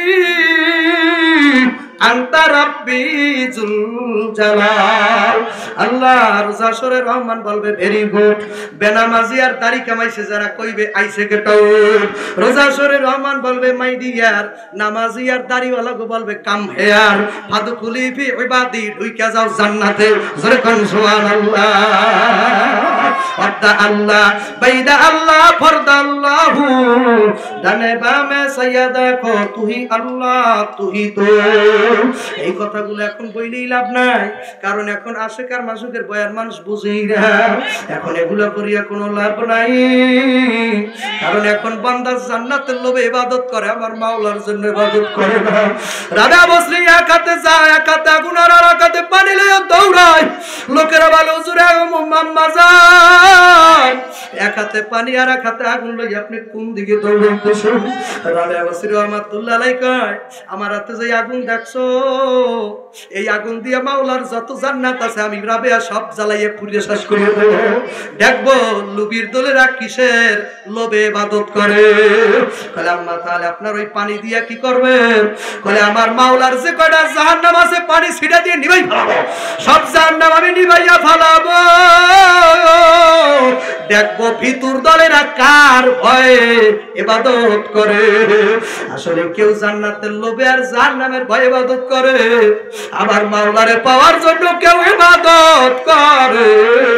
আনতা রাব্বি জুল জালাল। আল্লাহ রোজাশরে রহমান বলবে ভেরি গুড, বেনামাজি আর দাড়ি কামাইছে যারা কইবে আইছে গেটাও। রোজাশরে রহমান বলবে মাই ডিয়ার, নামাজি আর দাড়িওয়ালা গো বলবে কাম হেয়ার, ফাদখুলি ফি ইবাদি, ঢুইকা যাও জান্নাতে। জোরে কোন সুবহানাল্লাহ। আদা আল্লাহ বাইদা আল্লাহ ফরদা আল্লাহু, ডানে বামে সাইয়্যিদা কো তুই আল্লাহ তুই তো। এই কথাগুলো এখন বইলেই লাভ নাই, কারণ এখন আশিকার মাসুকের বয়ান মানুষ বুঝেই না। এখন এগুলো করিয়া কোনো লাভ নাই, কারণ এখন বান্দা জান্নাতের লোভে ইবাদত করে, আমার মাওলার জন্য ইবাদত করে না। রাধা বসরি এক হাতে যায়, এক হাতে আগুন আর এক হাতে পানি লইয়া দৌড়ায়। লোকেরা বলে হুজুর মাম্মা যান, এক হাতে পানি আর এক হাতে আগুন লইয়া আপনি কোন দিকে দৌড়াইতেছেন? রাধা বসরি রহমাতুল্লাহ আলাইহি কয়, আমার হাতে যে আগুন দেখছো, এই আগুন দিয়ে মাওলার যত জান্নাত আছে আমি রাবেয়া সব জ্বালাইয়ে পুড়িয়ে শেষ করে দেব। দেখবো লুবির দলেরা কিসের লোভে ইবাদত করে। কলে আম্মা তাহলে আপনার ওই পানি দিয়া কি করবেন? কলে আমার মাওলার যে কয়টা জাহান্নাম আছে পানি ছিটা দিয়ে নিভাই ফেলাবো, সব জাহান্নাম আমি নিভাইয়া ফেলাবো। দেখবো ভিতর দলেরা কার ভয়ে ইবাদত করে। আসলে কেউ জান্নাতের লোভে আর জাহান্নামের ভয়ে ইবাদত করে, আবার মাওলারে পাওয়ার জন্য কেউ ইবাদত করে।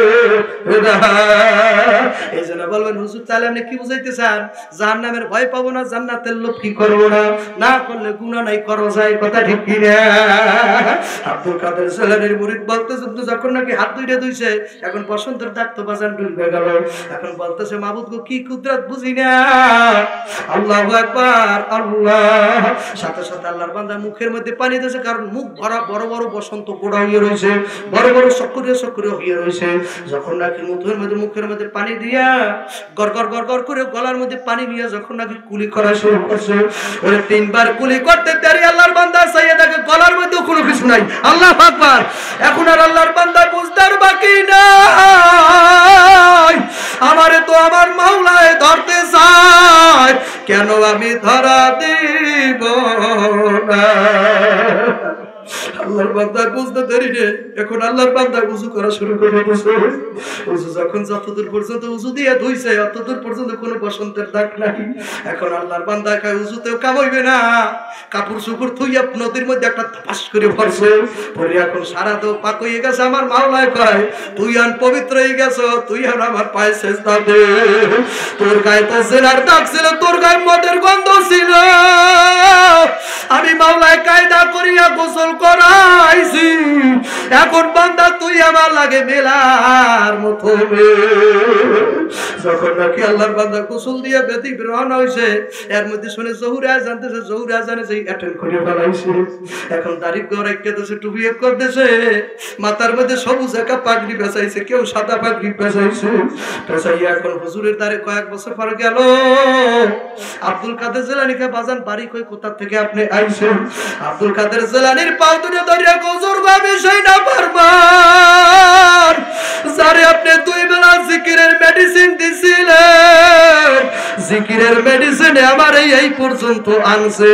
এই জন্য বলবেন হুজুর তাহলে আপনি কি বুঝাইতে চান? জাহান্নামের ভয় পাবো না, জান্নাতের লোভ কি করবো না, না করলে গুনাহ নাই করা যায়, কথা ঠিক কি না? আব্দুল কাদের জিলানীর মুরিদ বলতেছে যখন নাকি হাত দুইটা ধুইছে, এখন বসন্তের দাগ তো বাজান ডুবে গেল, এখন বলতেছে মাবুদ গো কি কুদরত বুঝি না। আল্লাহু আকবার, আল্লাহ। সাথে সাথে আল্লাহর বান্দা মুখের মধ্যে পানি দিয়েছে, কারণ মুখ ভরা বড় বড় বসন্ত গোড়া হয়ে রয়েছে, বড় বড় সক্রিয় সক্রিয় হয়ে রয়েছে। যখন নাকি মুখের মধ্যে পানি দিয়া গড় গড় গড় গড় করে গলার মধ্যে পানি নিয়ে যখন নাকি কুলি করা শুরু করছে, ওরে তিনবার কুলি করতে দেরি আল্লাহর বান্দা চাইয়ে দেখে গলার মধ্যে কোনো কিছু নাই। আল্লাহু আকবার। এখন আর আল্লাহর বান্দা বুঝদার বাকি নাই, আমারে তো আমার মাওলায় ধরতে চায়, কেন আমি ধরা দিব না। আল্লাহর বান্দা বুঝতে দেরি নেই, এখন আল্লাহর বান্দা উযু করা শুরু করে দিয়েছে। উযু যখন যতদূর পর্যন্ত উযু দিয়ে ধুইছে অতদূর পর্যন্ত কোনো বসন্তের দাগ নাই। এখন আল্লাহর বান্দা কয় উযুতেও কাম হইবে না, কাপড় চোপড় থুইয়া নদীর মধ্যে একটা তাপাস করে পড়ছে, পরে এখন সারা তো পাক হয়ে গেছে। আমার মাওলায় কয় তুই আন পবিত্র হয়ে গেছ, তুই আন আমার পায়ে সেজদা দে। তোর গায়ে তো জেনার দাগ ছিল, তোর গায়ে মদের গন্ধ ছিল, আমি মাওলায় কায়দা করিয়া গোসল করাইছি, এখন বান্দা তুই আমার লাগে মেলার মতো। যখন নাকি আল্লাহর বান্দা গোসল দিয়ে বেদি রওনা হইছে, এর মধ্যে শুনে জহুরে জানতেছে, জহুরে জানে যে অ্যাটেন্ড করে ফেলাইছে। এখন দাড়ি গড়ে কেটেছে, টুপি করতেছে, মাথার মধ্যে সবুজ একটা পাগড়ি বেচাইছে, কেউ সাদা পাগড়ি বেচাইছে। বেচাইয়া এখন হুজুরের দ্বারে কয়েক বছর পর গেল। আব্দুল কাদের জিলানীকে বাজান বাড়ি কই কোথা থেকে আপনি আইছেন? আব্দুল কাদের জিলানীর পাও দুটো ধরিয়া হুজুর আমি সেই না পারবার যারে আপনি 2 বেলা জিকিরের মেডিসিন দিছিলেন, জিকিরের মেডিসিনে আমার এই পর্যন্ত আনছে।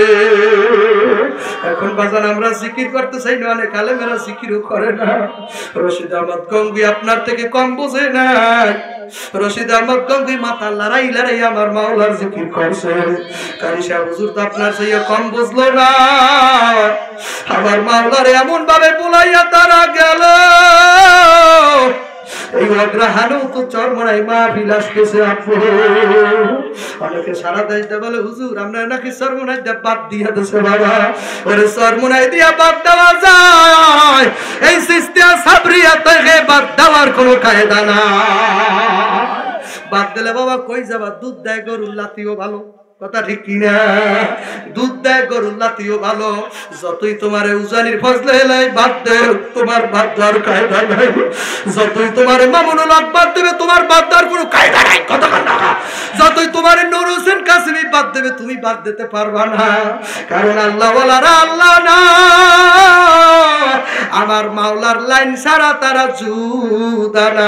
এখন বাজান আমরা জিকির করতে চাই না, অনেক আলেমেরা জিকিরও করে না। রশিদ আহমদ গঙ্গি আপনার থেকে কম বোঝে না। রশিদ আহমদ গঙ্গি মাথা লড়াই লড়াই আমার মাওলার জিকির করছে। কারি সাহেব হুজুর তো আপনার চেয়ে কম বুঝলো না, আমার মাওলার এমন ভাবে বুলাইয়া তারা গেল। এই অগ্রহাণও তো চরমরাই মা বিলাসতেছে। আপু অনেকে সারা দেশ বলে হুজুর আমরা নাকি চরমরাই দিয়ে বাদ দিয়া দিছে। বাবা ওরে চরমরাই দিয়া বাদ দেওয়া যায়, এই সিস্তিয়া সাবরিয়া থেকে বাদ দেওয়ার কোনো কায়দা না। বাদ দিলে বাবা কই যাবা? দুধ দেয় গরুর লাতিও ভালো, কথা ঠিক কিনা? দুধ দেয় গরুর লাতিও ভালো। যতই তোমার উজানির ফজলে এলাই বাদ দে, তোমার বাদ দেওয়ার কায়দা নাই। যতই তোমার মামুনুল হক বাদ দেবে, তোমার বাদ দেওয়ার কোনো কায়দা নাই, কথা না। যতই তোমার নূর হোসেন কাসেমি বাদ দেবে, তুমি বাদ দিতে পারবা না, কারণ আল্লাহ ওয়ালারা আল্লাহ না। আমার মাওলার লাইন ছাড়া তারা জুদা না।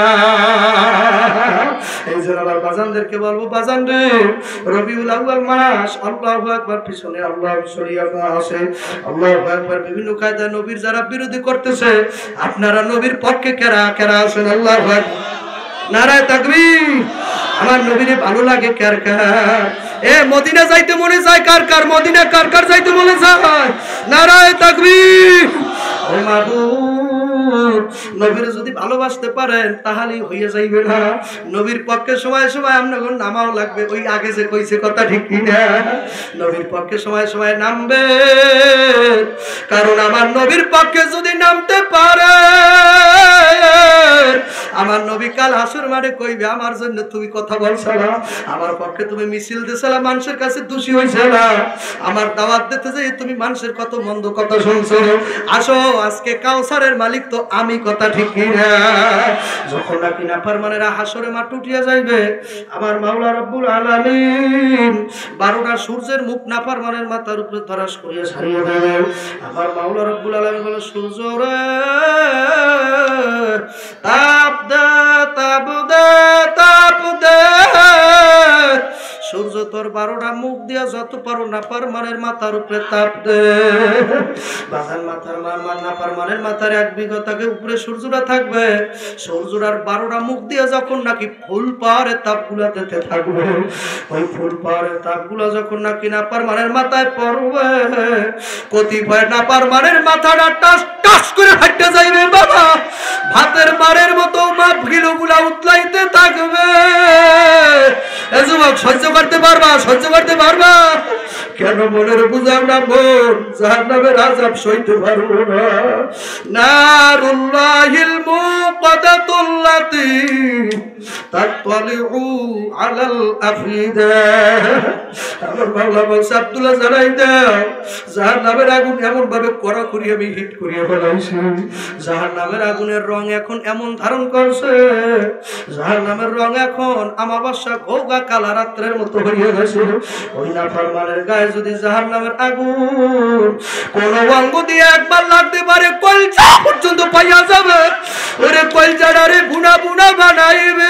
এই জন্য আমার বাজানদেরকে বলবো, বাজান রে রবিউল আউয়াল মাস, আল্লাহু আকবার, পিছনে আল্লাহ শরিয়া আছে, আল্লাহু আকবার। বিভিন্ন কায়দা নবীর যারা বিরোধী করতেছে, আপনারা নবীর পক্ষে কেরা কেরা আছেন? আল্লাহু আকবার, নারায়ে তাকবীর। আমার নবীরে ভালো লাগে কার কার? এ মদিনা যাইতে মনে চায় কার কার? মদিনা কার কার যাইতে মনে চায়? নারায়ে তাকবীর। ও মাবুদ, নবীর যদি ভালোবাসতে পারেন তাহলেই হয়ে যাইবে না। নবীর পক্ষে সময় সময় আপনাকে নামাও লাগবে, ওই আগে যে কইছে কথা ঠিক কিনা? নবীর পক্ষে সময় সময় নামবে, কারণ আমার নবীর পক্ষে যদি নামতে পারে, আমার নবী কাল হাসুর মাঠে কইবে আমার জন্য তুমি কথা বলছ না, আমার পক্ষে তুমি মিছিল দিছিলা, মানুষের কাছে দোষী হইছ না, আমার দাওয়াত দিতে যাই তুমি মানুষের কত মন্দ কথা শুনছো। আসো আজকে কাউসারের মালিক তো আমি, কথা ঠিক কিনা? যখন নাকি নাফরমানেরা হাসরে মাঠ উঠিয়া যাইবে, আমার মাওলা রব্বুল আলামিন 12টা সূর্যের মুখ নাফরমানের মাথার উপরে ধরাস করিয়া ছাড়িয়ে দেবে। আমার মাওলা রব্বুল আলামিন বলে, সূর্য রে তাপ দে, তাপ দে, তাপ দে। সূর্য তোর 12টা মুখ দিয়া যত পারো নাফরমানের মাথার উপরে তাপ দে বাজান। মাথার নাফরমানের মাথার 1 বিঘা তাকে উপরে সূর্যটা থাকবে, সূর্যটার 12টা মুখ দিয়ে যখন নাকি ফুল পাহাড়ের তাপগুলা দিতে থাকবে, ওই ফুল পাহাড়ের তাপগুলা যখন নাকি নাফরমানের মাথায় পড়বে, কতিপয় নাফরমানের মাথাটা টাস টাস করে ফাটতে যাইবে বাবা, ভাতের মারের মতো মাপ গিলোগুলা উতলাইতে থাকবে। এ যুবক সহ্য করতে পারবা? সহ্য করতে পারবা? কেন মনের বুঝাও না বোন, জাহান্নামের আযাব সইতে পারবো না। নারুল্লাহিল মুকাদাতুল্লাতী তাতলিউ আলাল আফিদা। আমার মাওলা বলছে আব্দুল্লাহ জানাই দাও, জাহান্নামের আগুন এমন ভাবে কড়া করিয়ে আমি হিট করিয়ে ফেলাইছি, জাহান্নামের আগুনের রং এখন এমন ধারণ করছে, জাহান্নামের রং এখন আমাবস্যা গোগা কালা রাত্রের মতো হয়ে গেছে। ওই নাফরমানের গায়ে যদি জাহান্নামের আগুন কোন অঙ্গ দিয়ে একবার লাগতে পারে, কলজা পর্যন্ত পাইয়া যাবে, ওরে কলজাটারে বুনা বুনা বানাইবে,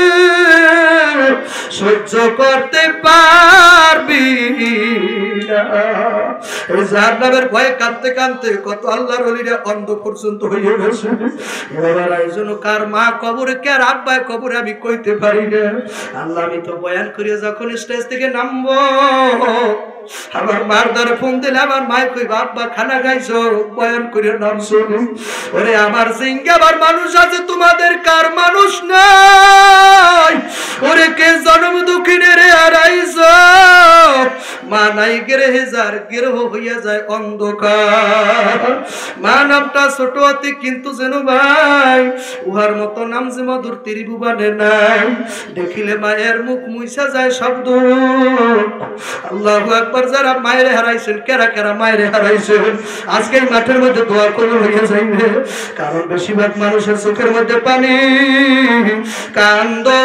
সহ্য করতে পারবি না। এই জাহান্নামের ভয়ে কাঁদতে কাঁদতে কত আল্লাহর ওলিরা অন্ধ পর্যন্ত হয়ে গেছে। এবার এই জন্য কার মা কবরে, কার আব্বা কবরে আমি কইতে পারি না। আল্লাহ আমি তো বয়ান করিয়া যখন স্টেজ থেকে নামবো, আমার মার দ্বারা ফোন দিলে আমার মায় কই বাবা খানা খাইছো, বয়ান করে নামছো। ওরে আমার সিঙ্গাবার মানুষ আছে, তোমাদের কার মানুষ নাই? ওরে কে জন্ম দুঃখিনে রে হারাইছো, মা নাই গেরে যার গেরহ হইয়া যায় অন্ধকার। মা নামটা ছোট অতি কিন্তু যেন ভাই উহার মতো নাম যে মধুর ত্রিভুবনে নাই, দেখিলে মায়ের মুখ মুইসা যায় শব্দ। আল্লাহু আকবার। যারা মায়ের হারাইছেন, কেরা কেরা মায়ের হারাইছেন, আজকে এই মাঠের মধ্যে দোয়া কবুল হইয়া যাইবে, কারণ বেশিরভাগ মানুষের চোখের মধ্যে পানি। কান্দো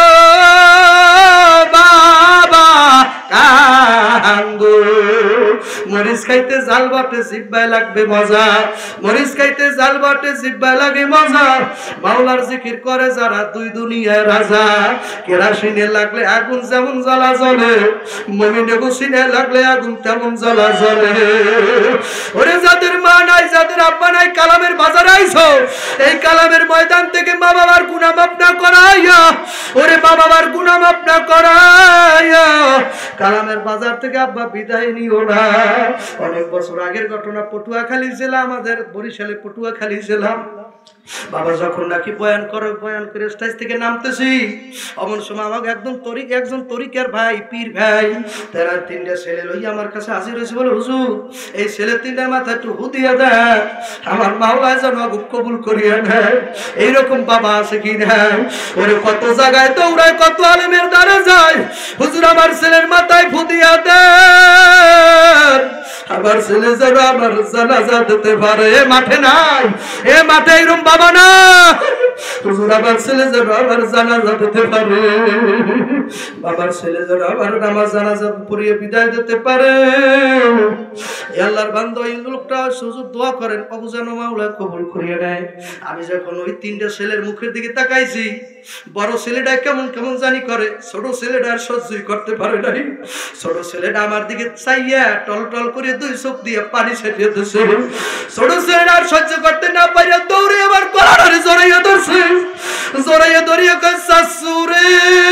বাবা কান্দো, মরিচ খাইতে জাল বাটে জিব্বায় লাগবে মজা, মরিচ খাইতে জাল বাটে জিব্বায় লাগে মজা। মাওলার জিকির করে যারা দুই দুনিয়ার রাজা, কেরাসিনে লাগলে আগুন যেমন জ্বালা জ্বলে, মুমিনে গুসিনে লাগলে আগুন তেমন জ্বালা জ্বলে। ওরে যাদের মা নাই, যাদের আব্বা নাই, কালামের বাজার আইছো, এই কালামের ময়দান থেকে মা বাবার গুনাহ মাফ না করাইয়া, ওরে মা বাবার গুনাহ মাফ না করাইয়া কালামের বাজার থেকে আব্বা বিদায় নিও না। অনেক বছর আগের ঘটনা, পটুয়াখালী জেলা, আমাদের বরিশালে পটুয়াখালী জেলা। বাবা যখন নাকি বয়ান করে স্টেজ থেকে নামতেছি, অমন সময় আমাকে একজন তরিকার ভাই, পীর ভাই, তারা 3টা ছেলে লইয়া আমার কাছে হাজির হয়েছে। বলে হুজুর এই ছেলে 3টার মাথা একটু হুদিয়া দেয়, আমার মাওলা যেন কবুল করিয়া নেয়। এইরকম বাবা আছে কি না? ওরে কত জায়গায় দৌড়ায়, কত আলেমের দ্বারা যায়, হুজুর আমার ছেলের মাথায় ফুদিয়া দেয়, আমার ছেলে যেন আমার জানাজা দিতে পারে। এ মাঠে নাই, এ মাঠে এরকম বাবা না, হুজুর আমার ছেলে যেন আমার জানাজা দিতে পারে, বাবার ছেলে যেন আমার নামাজ জানাজা পড়িয়ে বিদায় দিতে পারে। আল্লাহর বান্দা এই লোকটা হুজুর দোয়া করেন, ওকে যেন মাওলা কবুল করিয়া নেয়। আমি যখন ওই 3টা ছেলের মুখের দিকে তাকাইছি, বড় ছেলেটা কেমন কেমন জানি করে, ছোট ছেলেটা আর সহ্যই করতে পারে নাই। ছোট ছেলেটা আমার দিকে চাইয়া টল টল করে 2 চোখ দিয়ে পানি ছেটিয়ে দিচ্ছে। ছোট ছেলেটা আর সহ্য করতে না পারিয়া দৌড়ে আমার গলাটারে জড়াইয়া ধরছে, জড়াইয়া ধরিয়া কয় শাশুড়ি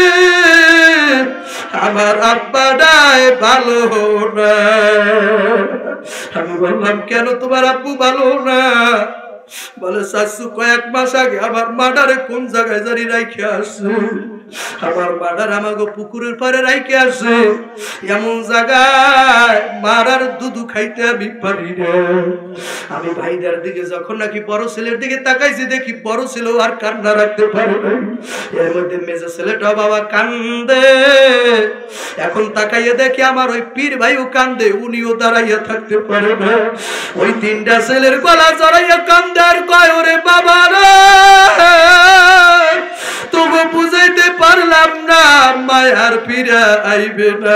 আমার আব্বাটাই ভালো না। আমি বললাম কেন তোমার আব্বু ভালো না? বলে শাশু কয়েক মাস আগে আমার মাডারে কোন জায়গায় জানি রাইখে আসছে, আমার মাডার আমাকে পুকুরের পারে রাইখে আসছে, এমন জায়গায় মারার দুধু খাইতে আমি পারি না। আমি ভাইদের দিকে যখন নাকি বড় ছেলের দিকে তাকাইছি, দেখি বড় ছেলেও আর কান্না রাখতে পারে না। এর মধ্যে মেজো ছেলেটা বাবা কান্দে, এখন তাকাইয়ে দেখি আমার ওই পীর ভাইও কান্দে, উনিও দাঁড়াইয়া থাকতে পারে না। ওই 3টা ছেলের গলা জড়াইয়া কান্দে আর কয় ওরে বাবা রে, তবু বুঝাইতে পারলাম না মায়ার ফিরে আইবে না।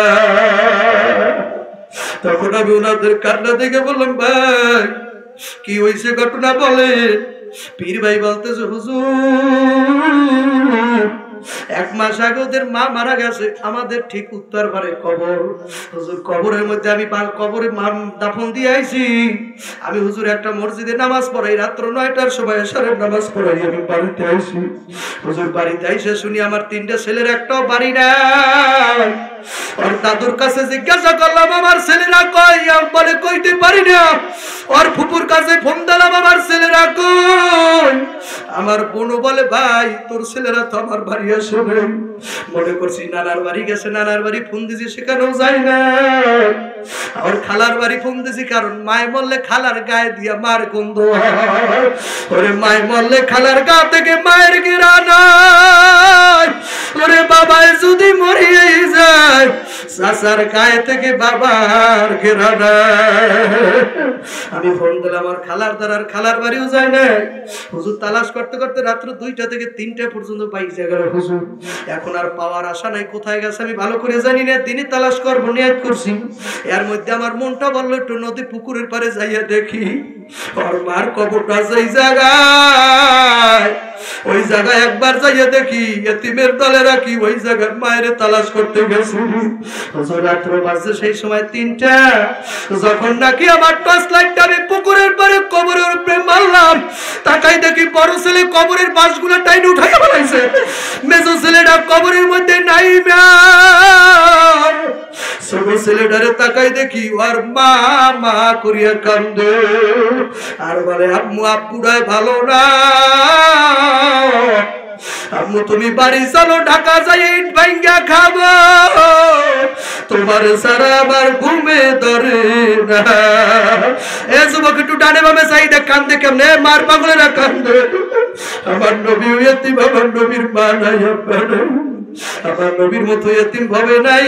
তখন আমি ওনাদের কান্না দেখে বললাম ভাই কি হয়েছে ঘটনা বলে। পীর ভাই বলতেছে হুজুর 1 মাস আগে ওদের মা মারা গেছে, আমাদের ঠিক উত্তর পারে কবর। হুজুর কবরের মধ্যে আমি কবরে দাফন দিয়ে আইছি। আমি হুজুর একটা মসজিদে নামাজ পড়াই, রাত্র 9টার সময় এশারের নামাজ পড়াই আমি বাড়িতে আইছি। হুজুর বাড়িতে আইসে শুনি আমার 3টে ছেলের একটাও বাড়ি নাই। ওর দাদুর কাছে জিজ্ঞাসা করলাম আমার ছেলেরা কই, বলে কইতে পারি না। ওর ফুপুর কাছে ফোন দিলাম আমার ছেলেরা কই। আমার বোনও বলে ভাই তোর ছেলেরা তো আমার বাড়ি আসে নাই। মনে করছি নানার বাড়ি গেছে, নানার বাড়ি ফোন দিছি সেখানেও যাই না। আর খালার বাড়ি ফোন দিছি, কারণ মায় মরলে খালার গায়ে দিয়া মার গন্ধ হয়। ওরে মায় মরলে খালার গা থেকে মায়ের গিরা নাই। ওরে বাবাই যদি মরিয়ে যায় চাচার গায়ে থেকে বাবার গিরা নাই। আমি ফোন দিলাম আমার খালার দ্বারার, খালার বাড়িও যায় না। হুজুর তালাশ করতে করতে রাত্র 2টা থেকে 3টা পর্যন্ত পাইছে গেল হুজুর। এখন আর পাওয়ার আশা নাই, কোথায় গেছে আমি ভালো করে জানি না। দিনই তালাশ করবো নিয়ত করছি। এর মধ্যে আমার মনটা বললো একটু নদী পুকুরের পারে যাইয়া দেখি ওর মার কবরটা সেই জায়গায়। ওই জায়গায় একবার যাইয়া দেখি এতিমের দলে রাখি, ওই জায়গায় মায়ের তালাশ করতে গেছি। রাত্র বাজছে সেই সময় 3টা। যখন নাকি আমার টর্চ লাইটটা আমি পুকুরের পারে কবরের উপরে মারলাম, তাকাই দেখি বড় ছেলে কবরের বাঁশগুলো টাইনে উঠাইয়া ফেলাইছে। মেজো ছেলেটা কবরের মধ্যে নাই। ছোট ছেলেটারে তাকাই দেখি ওর মা মা করিয়া কান্দে আর বলে আম্মু আব্বুরাই ভালো না। আম্মু তুমি বাড়ি চলো, ঢাকা যাই ইট ভাঙ্গা খাবো, তোমার সারা আমার ঘুমে ধরে না। এ যুবক একটু ডানে বামে চাইদে কান্দে কেমনে, মার পাগলেরা কান্দে। আমার নবী এতিম, আমার নবীর মা নাই আব্বা নাই, আমার নবীর মতো এতিম ভাবে নাই।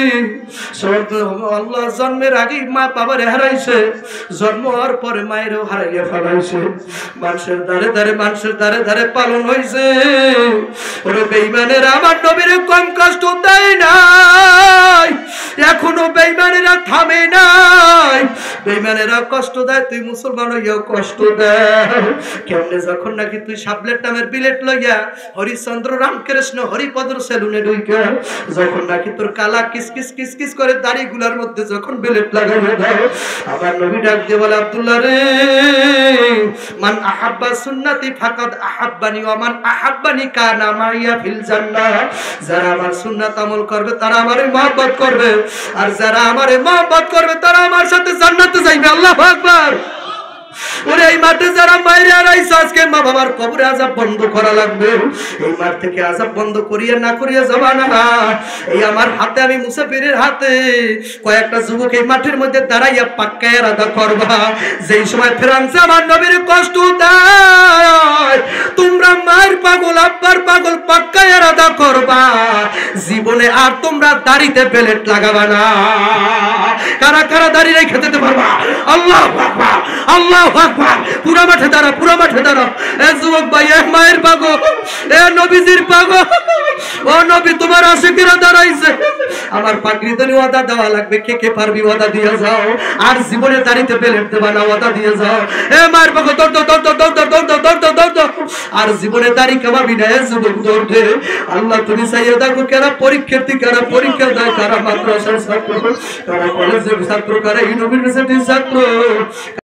আল্লাহ জন্মের আগে মা বাবারে হারাইছে, জন্ম হওয়ার পরে মায়েরও হারাইয়া ফেলাইছে। মানুষের দ্বারে দ্বারে, মানুষের দ্বারে দ্বারে পালন হয়েছে। ওরে বেঈমানেরা আমার নবীরে কম কষ্ট দেয় নাই, এখনো বেঈমানেরা থামে নাই। বেঈমানেরা কষ্ট দেয়, তুই মুসলমান হইয়াও কষ্ট দেয়। কেমনে যখন নাকি তুই সাবলেট নামের বিলেট লইয়া হরিচন্দ্র রামকৃষ্ণ হরিপদর সেলুনে ঢুইকা, যখন নাকি তোর কালা কিসকিস কিসকিস করে দাড়ি গুলার মধ্যে যখন বেলেট লাগাইয়া দাও, আমার নবী ডাক দিয়ে বলে আব্দুল্লাহ রে, মান আহাব্বা সুন্নতি ফাকাদ আহাব্বানি ওয়া মান আহাব্বানি কানা মাইয়া ফিল জান্নাহ। যারা আমার সুন্নাত আমল করবে তারা আমারে মহব্বত করবে, আর যারা আমারে মহব্বত করবে তারা আমার সাথে জান্নাতে যাইবে। আল্লাহু আকবার। ওরে এই মাঠে যারা মাইরে আইছে আজকে মা বাবার কবরে আযাব বন্ধ করা লাগবে। এই মাঠ থেকে আযাব বন্ধ করিয়া না করিয়া যাবা না। এই আমার হাতে, আমি মুসাফিরের হাতে কয়েকটা যুবক এই মাঠের মধ্যে দাঁড়াইয়া পাক্কা ইরাদা করবা, যেই সময় ফেরান্সে আমার নবীর কষ্ট দেয়, তোমরা মায়ের পাগল আব্বার পাগল পাক্কা ইরাদা করবা, জীবনে আর তোমরা দাড়িতে বেলেট লাগাবা না। কারা কারা দাড়ি রেখে যেতে পারবা? আল্লাহু আকবার, আল্লাহু আকবার। পুরা মাঠে দাঁড়া, পুরা মাঠে দাঁড়া। এ যুবক ভাই, এ মায়ের পাগল, এ নবীজির পাগল, ও নবী তোমার আশিকেরা দাঁড়াইছে। আমার পাগড়িতে ওয়াদা দেওয়া লাগবে, কে কে পারবি ওয়াদা দিয়ে যাও। আর জীবনে দাড়িতে বেলেট দেবা না, ওয়াদা দিয়ে যাও। এ মায়ের পাগল দৌড় দৌড় দৌড় দৌড় দৌড় দৌড় দৌড় দৌড়, আর জীবনে দাড়ি কামাবি না। এ যুবক দৌড় দে। আল্লাহ তুমি চাইয়ে দেখো কারা পরীক্ষার্থী, কারা পরীক্ষা দেয়, কারা মাদ্রাসার ছাত্র, কারা কলেজের ছাত্র, কারা ইউনিভার্সিটির ছাত্র।